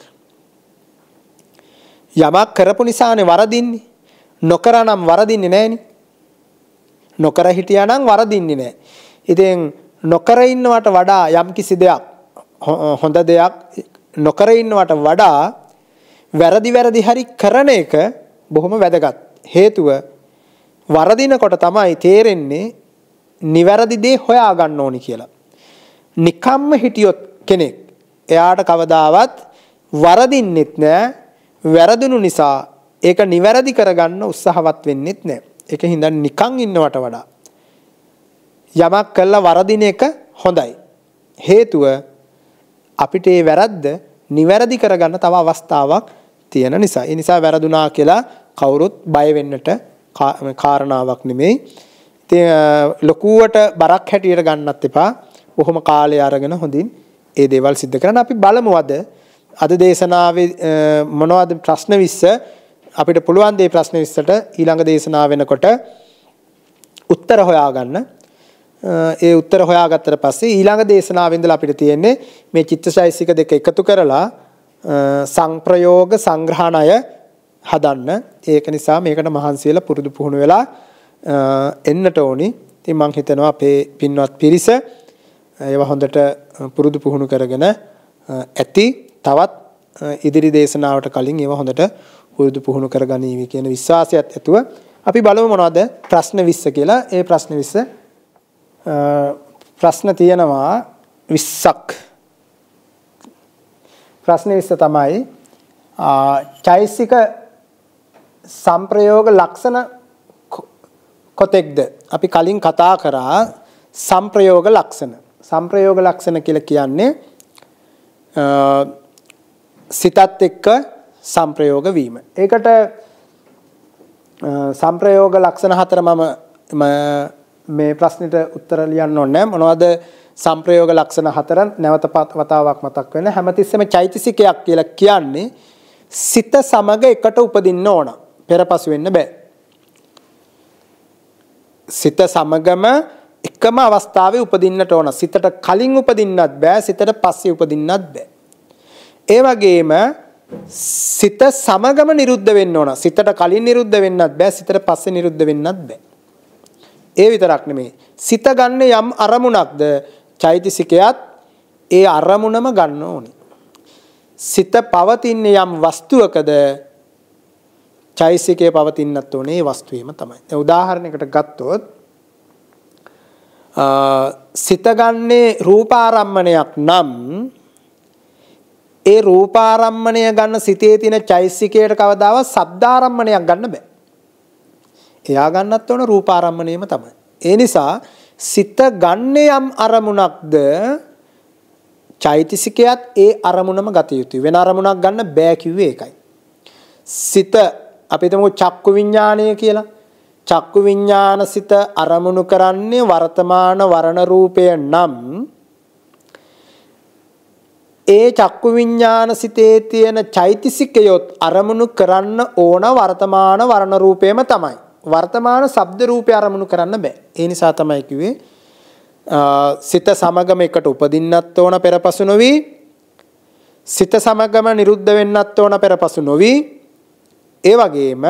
යමක් කරපු නිසානේ වරදින්නේ. නොකරනම් වරදින්නේ නැහෙනි. නොකර හිටියා නම් වරදින්නේ නැහැ. ඉතින් නොකර ඉන්නවට වඩා යම් කිසි දෙයක් හොඳ දෙයක් නොකර ඉන්නවට වඩා වැරදි හරි කරන එක බොහොම වැදගත්. හේතුව වරදිනකොට තමයි තේරෙන්නේ නිවැරදි දේ හොයා ගන්න ඕනි කියලා. නිකම්ම හිටියොත් කෙනෙක් එයාට කවදාවත් වරදින්නෙත් නෑ. වැරදුණු නිසා ඒක නිවැරදි කරගන්න උත්සාහවත් වෙන්නෙත් නෑ. ඒක හින්දා නිකන් ඉන්නවට වඩා යමක් කළා වරදින එක හොඳයි. හේතුව අපිට ඒ වැරද්ද නිවැරදි කරගන්න තව අවස්ථාවක් තියෙන නිසා. ඒ නිසා වැරදුනා කියලා කවුරුත් බය වෙන්නට කාරණාවක් නෙමෙයි. ඉතින් ලකුවට බරක් හැටියට ගන්නත් එපා. බොහොම කාලය අරගෙන හොඳින් ඒ දේවල් සිද්ධ කරන්න. අපි බලමු අද දේශනාවේ මොනවද ප්‍රශ්න 20 අපිට පුළුවන් දේ ප්‍රශ්න 20ට ඊළඟ දේශනාව වෙනකොට උත්තර හොයාගන්න. ඒ උත්තර හොයාගත්තට පස්සේ ඊළඟ දේශනාවෙන් ඉඳලා අපිට තියෙන්නේ මේ චිත්තචෛතසික දෙක එකතු කරලා සංප්‍රයෝග සංග්‍රහණය හදන්න. ඒක නිසා මේකට මහන්සි වෙලා පුරුදු පුහුණු වෙලා එන්නට ඕනි. ඉතින් මම හිතනවා අපේ පින්වත් පිරිස ඒව හොඳට පුරුදු පුහුණු කරගෙන ඇති. තවත් ඉදිරි දේශනාවට කලින් ඒව හොඳට පුරුදු පුහුණු කරගනීවි කියන විශ්වාසයත් ඇතුව අපි බලමු මොනවද ප්‍රශ්න 20 කියලා. ඒ ප්‍රශ්න 20 ප්‍රශ්න තියෙනවා 20ක්. ප්‍රශ්න 20 තමයි චෛතසික සංප්‍රයෝග ලක්ෂණ කොතෙක්ද? අපි කලින් කතා කරා සංප්‍රයෝග ලක්ෂණ. සංප්‍රයෝග ලක්ෂණ කියලා කියන්නේ සිතත් එක්ක සංප්‍රයෝග වීම. ඒකට සංප්‍රයෝග ලක්ෂණ හතර මම මේ ප්‍රශ්නෙට උත්තර ලියන්න ඕනේ. මොනවද සංප්‍රයෝග ලක්ෂණ හතර? නැවත වතාවක් මතක් වෙන හැමතිස්සෙම චෛතසිකයක් කියලා කියන්නේ සිත සමග එකට උපදින්න ඕන. පෙරපසු වෙන්න බෑ. සිත සමගම එකම අවස්ථාවේ උපදින්නට ඕන. සිතට කලින් උපදින්නත් බෑ, සිතට පස්සේ උපදින්නත් බෑ. ඒ වගේම සිත සමගම නිරුද්ධ වෙන්න ඕන. සිතට කලින් නිරුද්ධ වෙන්නත් බෑ, සිතට පස්සේ නිරුද්ධ වෙන්නත් බෑ. ඒ විතරක් නෙමෙයි. සිත ගන්න යම් අරමුණක්ද චෛතසිකයත් ඒ අරමුණම ගන්න ඕනේ. සිත පවතින යම් වස්තුවකද චෛතසිකය පවතින්නත් ඕනේ ඒ වස්තුවේම තමයි. දැන් උදාහරණයකට ගත්තොත් සිත ගන්නේ රූපාරම්මණයක් නම් ඒ රූපාරම්මණය ගන්න සිතේ තියෙන චෛතසිකයට කවදාවත් ශබ්දාරම්මණයක් ගන්න බෑ. එයා ගන්නත් ඕන රූපාරම්මණයම තමයි. ඒ නිසා සිත ගන්න යම් අරමුණක්ද චෛතසිකයත් ඒ අරමුණම ගත යුතුයි. වෙන අරමුණක් ගන්න බෑ කිව්වේ ඒකයි. සිත අපි හිතමු චක්කු විඥානය කියලා. චක්කු විඥාන සිත අරමුණු කරන්නේ වර්තමාන වර්ණ රූපය නම් ඒ චක්කු විඥාන සිතේ තියෙන චෛතසිකයොත් අරමුණු කරන්න ඕන වර්තමාන වර්ණ රූපයම තමයි. වර්තමාන ශබ්ද රූපය අරමුණු කරන්න බෑ. ඒ නිසා තමයි කිව්වේ සිත සමගම එකට උපදින්නත් ඕන පෙරපසු නොවි. සිත සමගම නිරුද්ධ වෙන්නත් ඕන පෙරපසු නොවි. ඒ වගේම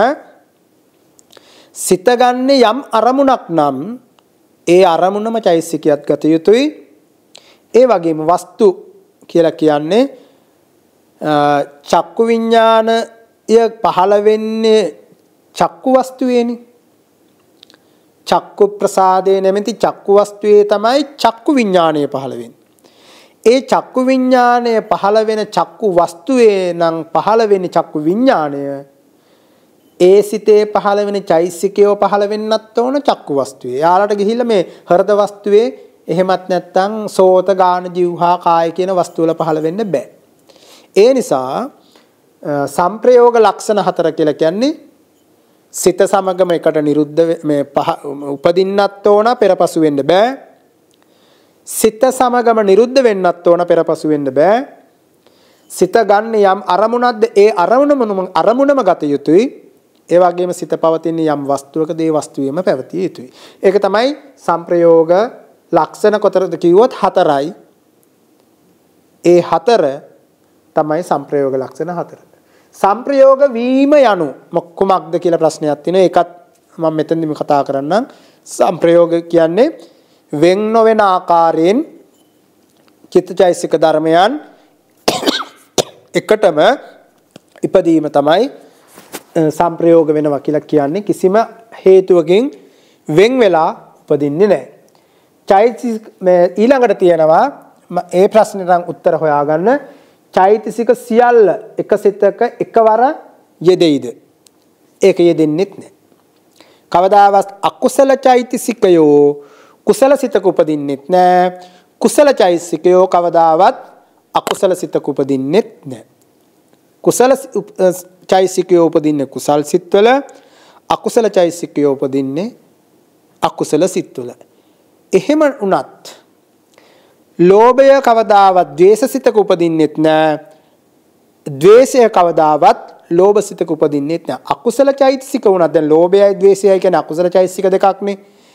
සිත ගන්න යම් අරමුණක් නම් ඒ අරමුණම චෛතසිකයක් ගත යුතුයි. ඒ වගේම වස්තු කියලා කියන්නේ චක්කු විඥානය පහළ වෙන්නේ චක්කු වස්තුවේනේ. චක්කු ප්‍රසාදේ නැමැති චක්කු වස්තුවේ තමයි චක්කු විඥානය පහළ වෙන්නේ. ඒ චක්කු විඥානය පහළ වෙන චක්කු වස්තුවේ නම් පහළ වෙන්නේ චක්කු විඥානය. ඒ සිතේ පහළ වෙන චෛතසිකයෝ පහළ වෙන්නත් ඕන චක්කු වස්තුවේ. යාලට ගිහිල්ලා මේ හෘද වස්තුවේ එහෙමත් නැත්නම් සෝත ගාන જીවහා කාය කියන වස්තු වල පහළ වෙන්න බෑ. ඒ නිසා සංප්‍රයෝග ලක්ෂණ හතර කියලා කියන්නේ සිත සමගම එකට නිරුද්ධ මේ උපදින්නත් ඕන පෙරපසු වෙන්න බෑ. සිත සමගම නිරුද්ධ වෙන්නත් ඕන පෙරපසු වෙන්න බෑ. සිත ගන්න යම් අරමුණක්ද ඒ අරමුණම ගත යුතුයි. ඒ වගේම සිත පවතින යම් වස්තුවකද ඒ වස්තුවේම පැවතිය යුතුයි. ඒක තමයි සංප්‍රයෝග ලක්ෂණ කොතරද කිව්වොත් හතරයි. ඒ හතර තමයි සංප්‍රයෝග ලක්ෂණ හතර. සංප්‍රයෝග වීම යනු කුමක්ද කියලා ප්‍රශ්නයක් තියෙනවා. ඒකත් මම මෙතනදි කතා කරන්නම්. සංප්‍රයෝග කියන්නේ වෙන් නොවන ආකාරයෙන් චිත්තචෛතසික ධර්මයන් එකටම ඉපදීම තමයි සංප්‍රයෝග වෙනවා කියලා කියන්නේ. කිසිම හේතුවකින් වෙන් වෙලා උපදින්නේ නැහැ. චෛතසික ඊළඟට තියෙනවා ඒ ප්‍රශ්නෙට උත්තර හොයාගන්න. චෛතසික සියල්ල එක සිතක එකවර යෙදෙයිද? ඒක යෙදෙන්නෙත් නැහැ. කවදාවත් අකුසල චෛතසිකයෝ කුසල සිතක උපදින්නෙත් නැහැ. කුසල චෛතසිකයෝ කවදාවත් අකුසල සිතක උපදින්නෙත් නැහැ. කුසල චෛතසිකයෝ උපදින්නේ කුසල් සිත්වල, අකුසල චෛතසිකයෝ උපදින්නේ අකුසල සිත්වල. එහෙම වුණත් ලෝභය කවදාවත් ද්වේෂසිතක උපදින්නෙත් නැහැ. ද්වේෂය කවදාවත් ලෝභසිතක උපදින්නෙත් නැහැ. අකුසල චෛතසික වුණත් දැන් ලෝභයයි ද්වේෂයයි කියන්නේ අකුසල චෛතසික දෙකක්නේ.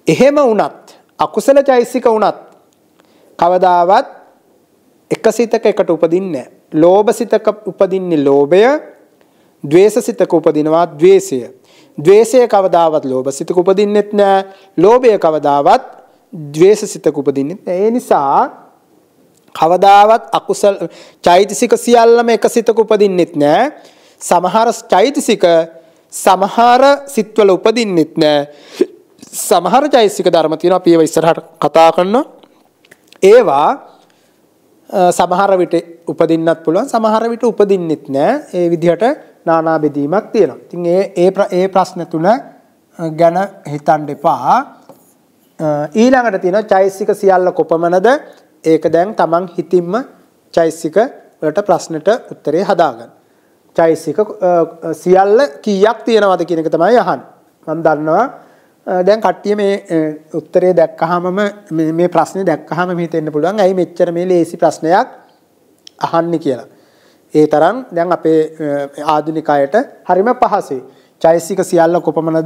එහෙම වුණත් අකුසල චෛතසික වුණත් කවදාවත් එක සිතක එකට උපදින්නේ නැහැ. ලෝභ සිතක උපදින්නේ ලෝභය, ද්වේෂ සිතක උපදිනවා ද්වේෂය. ද්වේෂය කවදාවත් ලෝභ සිතක උපදින්නෙත් නැහැ. ලෝභය කවදාවත් ද්වේෂ සිතක උපදින්නෙත් නැහැ. ඒ නිසා කවදාවත් අකුසල චෛතසික සියල්ලම එක සිතක උපදින්නෙත් නැහැ. සමහර චෛතසික සමහර සිත්වල උපදින්නෙත් නැහැ. සමහර චෛතසික ධර්ම තියෙනවා අපි ඒවා ඉස්සරහට කතා කරනවා. ඒවා සමහර විට උපදින්නත් පුළුවන්, සමහර විට උපදින්නෙත් නැහැ. ඒ විදිහට නානා බෙදීමක් තියෙනවා. ඉතින් ඒ ප්‍රශ්න තුන ගැන හිතන්න එපා. ඊළඟට තියෙනවා චෛතසික සියල්ල කොපමණද? ඒක දැන් තමන් හිතින්ම චෛතසික වලට ප්‍රශ්නෙට උත්තරේ හදාගන්න. චෛතසික සියල්ල කීයක් තියෙනවද කියන එක තමයි අහන්නේ. මම දන්නවා දැන් කට්ටිය මේ උත්තරේ දැක්කහම මේ ප්‍රශ්නේ දැක්කහම හිතෙන්න පුළුවන් ඇයි මෙච්චර මේ ලේසි ප්‍රශ්නයක් අහන්නේ කියලා. ඒ තරම් දැන් අපේ ආධුනික අයට හරිම පහසුයි. චෛතසික සියල්ල කොපමණද?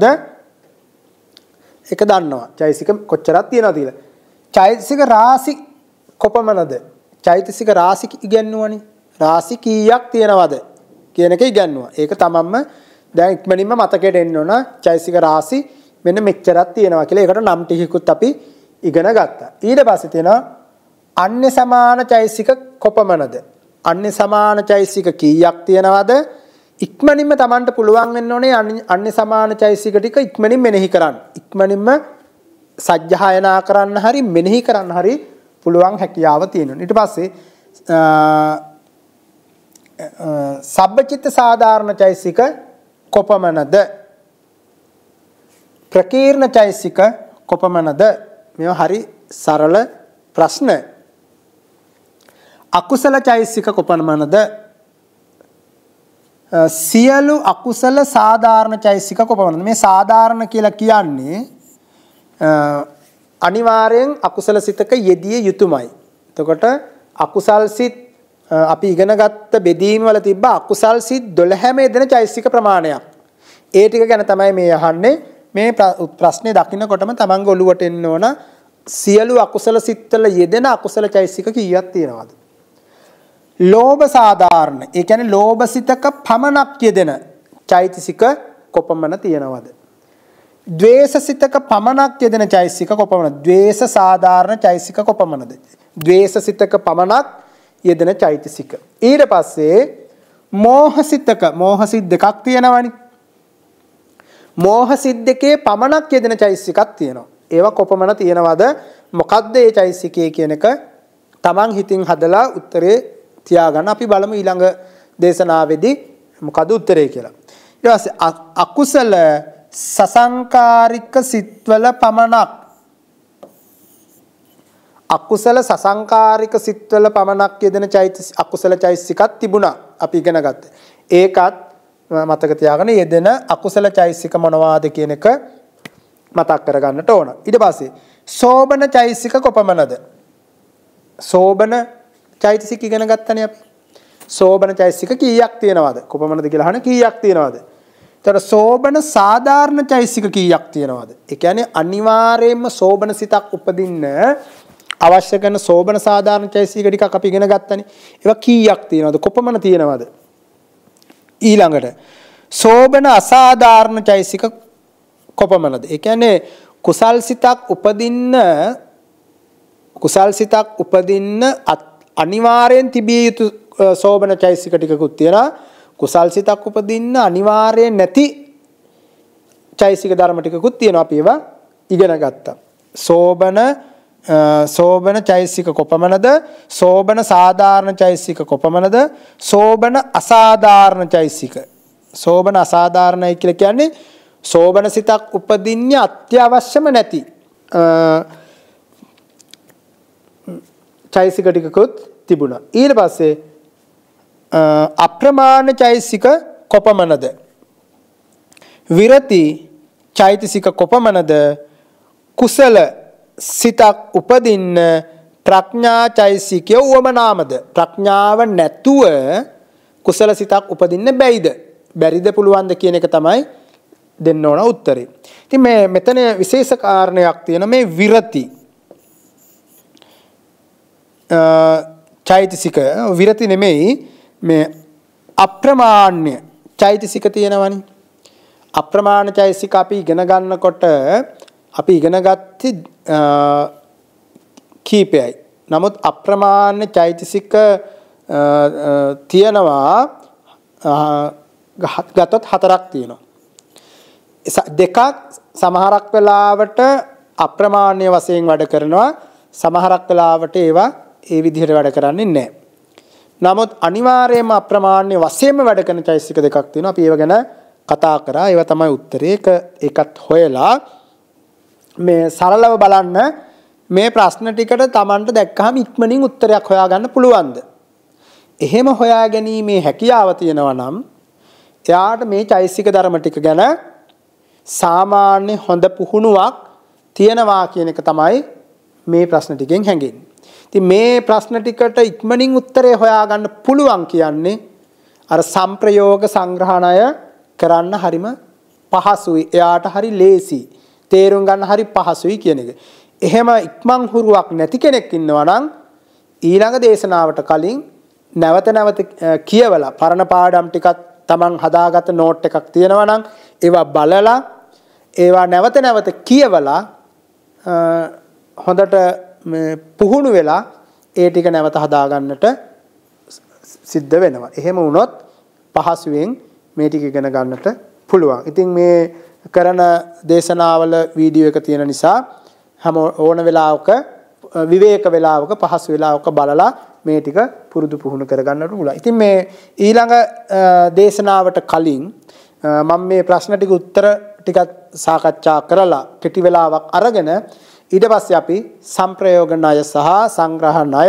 ඒක දන්නවා. චෛතසික කොච්චරක් තියෙනවද කියලා. චෛතසික රාශි කොපමණද? චෛතසික රාශි ඉගෙනුවානේ. රාශි කීයක් තියෙනවද කියන එක ඉගෙනුවා. ඒක තමන්ම දැන් ඉක්මනින්ම මතකයට එන්න ඕන. චෛතසික රාශි මෙන්න මෙච්චරක් තියෙනවා කියලා. ඒකට නම් ටිකකුත් අපි ඉගෙන ගත්තා. ඊට පස්සේ තියෙනවා අන්‍ය සමාන චෛතසික කොපමණද? අන්‍ය සමාන චෛතසික කීයක් තියෙනවද? ඉක්මනින්ම Tamanට පුළුවන් වෙන්න ඕනේ අන්‍ය සමාන චෛතසික ටික ඉක්මනින් මෙනෙහි කරන්න. ඉක්මනින්ම සජ්ජායනා කරන්න හරි මෙනෙහි කරන්න හරි පුළුවන් හැකියාව තියෙනවා. ඊට පස්සේ සබ්බචිත්ත සාධාරණ චෛතසික කොපමණද? ප්‍රකීර්ණ චෛතසික කොපමණද? මේවා හරි සරල ප්‍රශ්න. අකුසල චෛතසික කොපමණද? සියලු අකුසල සාධාරණ චෛතසික කොපමණද? මේ සාධාරණ කියලා කියන්නේ අනිවාර්යෙන් අකුසල සිතක යෙදිය යුතුමයි. එතකොට අකුසල් සිත් අපි ඉගෙන ගත්ත බෙදීම වල තිබ්බ අකුසල් සිත් 12ම යෙදෙන චෛතසික ප්‍රමාණයක්. ඒ ටික ගැන තමයි මේ අහන්නේ. මේ ප්‍රශ්නේ දකින්නකොටම තමන්ගේ ඔළුවට එන්න ඕන සියලු අකුසල සිත්වල යෙදෙන අකුසල චෛතසික කීයක් තියෙනවද? ලෝභ සාධාරණ. ඒ කියන්නේ ලෝභ සිතක පමණක් යෙදෙන චෛතසික කොපමණ තියෙනවද? ද්වේෂ සිතක පමණක් යෙදෙන චෛතසික කොපමණද? ද්වේෂ සාධාරණ චෛතසික කොපමණද? ද්වේෂ සිතක පමණක් යෙදෙන චෛතසික. ඊට පස්සේ මෝහ සිතක මෝහ සිත් දෙකක් තියෙනවනේ. මෝහ සිත් දෙකේ පමණක් යෙදෙන චෛතසිකක් තියෙනවා. ඒවා කොපමණ තියෙනවද? මොකද්ද මේ චෛතසිකය කියන එක තමන් හිතින් හදලා උත්තරේ තියාගන්න. අපි බලමු ඊළඟ දේශනාවේදී මොකද උත්තරේ කියලා. ඊට පස්සේ අකුසල සසංකාරික සිත්වල පමණක් අකුසල සසංකාරික සිත්වල පමණක් යෙදෙන අකුසල චෛතසිකක් තිබුණා. අපි ඉගෙන ගත්තා. ඒකත් මතක තියාගන්න යෙදෙන අකුසල චෛතසික මොනවාද කියන එක මතක් කරගන්නට ඕන. ඊට පස්සේ සෝබන චෛතසික කොපමණද? සෝබන චෛතසික ඉගෙන ගත්තනේ අපි. සෝබන චෛතසික කීයක් තියෙනවද? කොපමණද කියලා අහන කීයක් තියෙනවද? ඒතර සෝබන සාධාරණ චෛතසික කීයක් තියෙනවද? ඒ කියන්නේ අනිවාර්යයෙන්ම සෝබන සිතක් උපදින්න අවශ්‍ය කරන සෝබන සාධාරණ චෛතසික ටිකක් අපි ඉගෙන ගත්තනේ. ඒවා කීයක් තියෙනවද? කොපමණ තියෙනවද? ඊළඟට සෝබන අසාධාරණ චෛතසික කොපමණද? ඒ කියන්නේ කුසල් සිතක් උපදින්න අනිවාර්යෙන් තිබිය යුතු සෝබන චෛතසික ටිකකුත් තියෙනවා. කුසල් සිතක් උපදින්න අනිවාර්යෙන් නැති චෛතසික ධර්ම ටිකකුත් තියෙනවා. අපි ඒවා ඉගෙන ගත්තා. සෝබන චෛතසික කොපමණද? සෝබන සාධාරණ චෛතසික කොපමණද? සෝබන අසාධාරණ චෛතසික. සෝබන අසාධාරණයි කියලා කියන්නේ සෝබන සිතක් උපදින්නේ අත්‍යවශ්‍යම නැති චෛතසික ටිකකුත් තිබුණා. ඊට පස්සේ අප්‍රමාණ චෛතසික කොපමණද? විරති චෛතසික කොපමණද? කුසල සිතක් උපදින්න ප්‍රඥා චෛතසිකය උවමනාමද? ප්‍රඥාව නැතුව කුසල සිතක් උපදින්න බැයිද? බැරිද පුළුවන්ද කියන එක තමයි දෙන්න ඕන උත්තරේ. ඉතින් මේ මෙතන විශේෂ කාරණයක් තියෙන මේ විරති චෛතසික විරති නෙමෙයි මේ අප්‍රමාණ්‍ය චෛතසික තියෙනවනේ. අප්‍රමාණ චෛතසික අපි ඉගෙන ගන්නකොට අපි ඉගෙන ගත්තේ කීපයයි. නමුත් අප්‍රමාණ චෛතසික තියෙනවා ගතොත් 4ක් තියෙනවා. දෙකක් සමහරක් වෙලාවට අප්‍රමාණ්‍ය වශයෙන් වැඩ කරනවා. සමහරක් වෙලාවට ඒවා ඒ විදිහට වැඩ කරන්නේ නැහැ. නමුත් අනිවාර්යයෙන්ම අප්‍රමාණ්‍ය වශයෙන්ම වැඩ කරන චෛතසික දෙකක් තියෙනවා. අපි ඒව ගැන කතා කරා. ඒව තමයි උත්තරේ. ඒකත් හොයලා මේ සරලව බලන්න මේ ප්‍රශ්න ටිකට Tamanට දැක්කහම ඉක්මනින් උත්තරයක් හොයාගන්න පුළුවන්ද? එහෙම හොයා ගැනීමේ හැකියාව තියෙනවා නම් එයාට මේ චෛතසික ධර්ම ටික ගැන සාමාන්‍ය හොඳ පුහුණුවක් තියෙනවා කියන එක තමයි මේ ප්‍රශ්න ටිකෙන් හැඟෙන්නේ. ඉතින් මේ ප්‍රශ්න ටිකට ඉක්මනින් උත්තරේ හොයාගන්න පුළුවන් කියන්නේ අර සම්ප්‍රයෝග සංග්‍රහණය කරන්න හරිම පහසුයි. එයාට හරි ලේසි. තේරුම් ගන්න හරි පහසුයි කියන එක. එහෙම ඉක්මන් හුරුවක් නැති කෙනෙක් ඉන්නවා නම් ඊළඟ දේශනාවට කලින් නැවත නැවත කියවලා පරණ පාඩම් ටිකක් Taman හදාගත්ත නෝට් එකක් තියෙනවා නම් ඒවා බලලා ඒවා නැවත නැවත කියවලා හොඳට පුහුණු වෙලා ඒ ටික නැවත හදාගන්නට සිද්ධ වෙනවා. එහෙම වුණොත් පහසුවෙන් මේ ටික ඉගෙන ගන්නට පුළුවන්. ඉතින් මේ කරන දේශනාවල වීඩියෝ එක තියෙන නිසා හැම ඕන වෙලාවක විවේක වෙලාවක පහසු වෙලාවක බලලා මේ ටික පුරුදු පුහුණු කරගන්නට පුළුවන්. ඉතින් මේ ඊළඟ දේශනාවට කලින් මම මේ ප්‍රශ්න ටික උත්තර ටිකක් සාකච්ඡා කරලා කෙටි වෙලාවක් අරගෙන ඊට පස්සේ අපි සම්ප්‍රයෝග ණය සහ සංග්‍රහ ණය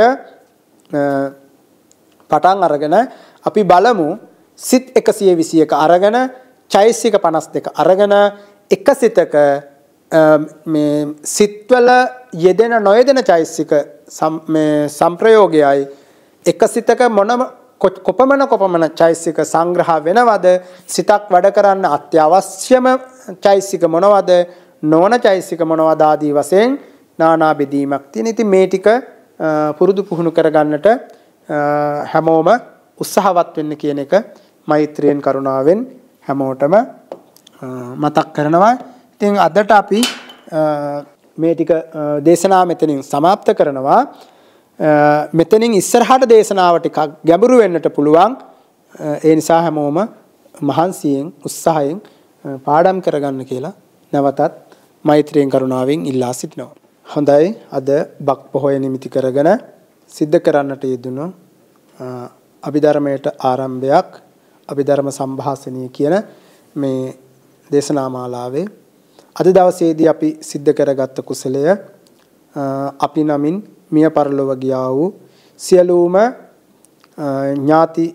පටන් අරගෙන අපි බලමු සිත් 121 අරගෙන චෛතසික 52 අරගෙන එක සිතක මේ සිත්වල යෙදෙන නොයෙදෙන චෛතසික මේ සම්ප්‍රයෝගයයි එක සිතක මොනම කොපමණ චෛතසික සංග්‍රහ වෙනවද සිතක් වැඩ කරන්න අත්‍යවශ්‍යම චෛතසික මොනවද නොවන චෛතසික මොනවද ආදී වශයෙන් නානා බෙදීමක් තියෙන. ඉතින් මේ ටික පුරුදු පුහුණු කරගන්නට හැමෝම උත්සාහවත් වෙන්න කියන එක මෛත්‍රියෙන් කරුණාවෙන් හැමෝටම මතක් කරනවා. ඉතින් අදට අපි මේ ටික දේශනාව මෙතනින් સમાપ્ત කරනවා. මෙතනින් ඉස්සරහට දේශනාව ටිකක් ගැඹුරු වෙන්නට පුළුවන්. ඒ නිසා හැමෝම මහන්සියෙන් උත්සාහයෙන් පාඩම් කරගන්න කියලා නැවතත් මෛත්‍රියෙන් කරුණාවෙන් ඉල්ලා සිටිනවා. හොඳයි, අද බක් පොහොය නිමිති කරගෙන සිද්ධ කරන්නට යෙදුණු අභිධර්මයට ආරම්භයක් අභිධර්ම සම්භාෂණීය කියන මේ දේශනා මාලාවේ අද දවසේදී අපි සිද්ධ කරගත්ත කුසලය අපි නමින් මිය පරලොව ගියා වූ සියලුම ඥාති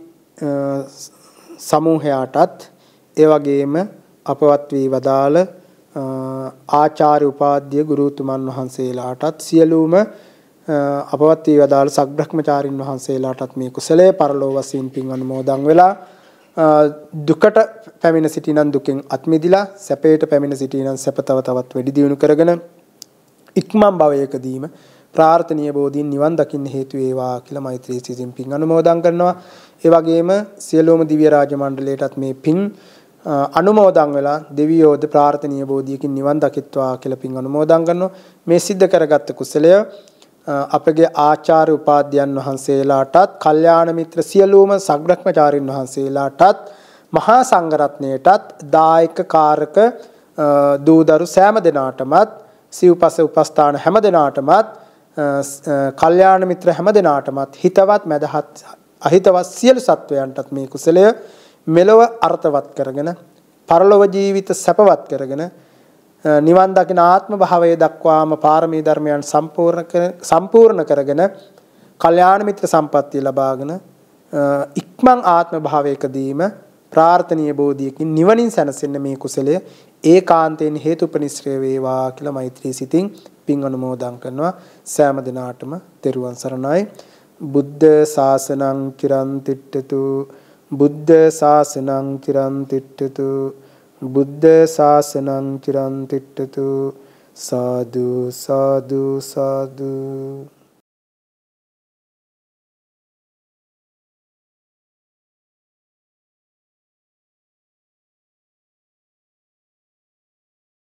සමූහයාටත් ඒ වගේම අපවත් වී වදාළ ආචාර්ය උපාධ්‍ය ගුරුතුමන් වහන්සේලාටත් සියලුම අපවත් වී වදාළ සග්බ්‍රහ්මචාරින් වහන්සේලාටත් මේ කුසලය පරලොව වශයෙන් පින් අනුමෝදන් වෙලා දුකට පැමිණ සිටිනන් දුකෙන් අත් මිදිලා සැපයට පැමිණ සිටිනන් සැප තව තවත් වැඩි දියුණු කරගෙන ඉක්මන් භවයකදීම ප්‍රාර්ථනීය බෝධීන් නිවන් දකින්න හේතු වේවා කියලා මෛත්‍රී සිතින් පින් අනුමෝදන් කරනවා. ඒ වගේම සියලුම දිව්‍ය රාජ මණ්ඩලයටත් මේ පින් අනුමෝදන් වෙලා දෙවියෝද ප්‍රාර්ථනීය බෝධියකින් නිවන් දකිත්වා කියලා පින් අනුමෝදන් කරනවා. මේ සිද්ධ කරගත්ත කුසලය අපගේ ආචාර්ය උපාධ්‍යයන් වහන්සේලාටත් කල්යාණ මිත්‍ර සියලුම සග්බ්‍රහ්මචාරින් වහන්සේලාටත් මහා සංඝරත්නයටත් දායක කාරක දූදරු සෑම දෙනාටමත් සිව්පස උපස්ථාන හැම දෙනාටමත් කල්යාණ මිත්‍ර හැම දෙනාටමත් හිතවත් මැදහත් අහිතවත් සියලු සත්වයන්ටත් මේ කුසලය මෙලොව අර්ථවත් කරගෙන පරලොව ජීවිත සැපවත් කරගෙන නිවන් දකින ආත්ම භාවයේ දක්වාම පාරමී ධර්මයන් සම්පූර්ණ කරගෙන කල්යාණ මිත්‍ර සම්පත්තිය ලබාගෙන ඉක්මන් ආත්ම භාවයකදීම ප්‍රාර්ථනීය බෝධියකින් නිවනින් සැනසෙන්න මේ කුසලය ඒකාන්තයෙන් හේතුපනිශ්‍රේ වේවා කියලා මෛත්‍රී සිතින් පින් අනුමෝදන් කරනවා. සෑම දිනාටම තෙරුවන් සරණයි. බුද්ධ ශාසනං චිරන් තිට්ඨතු බුද්ධ ශාසනං චිරන් තිට්ඨතු බුද්ධ ශාසනං චිරන් තිට්ඨතු සාදු සාදු සාදු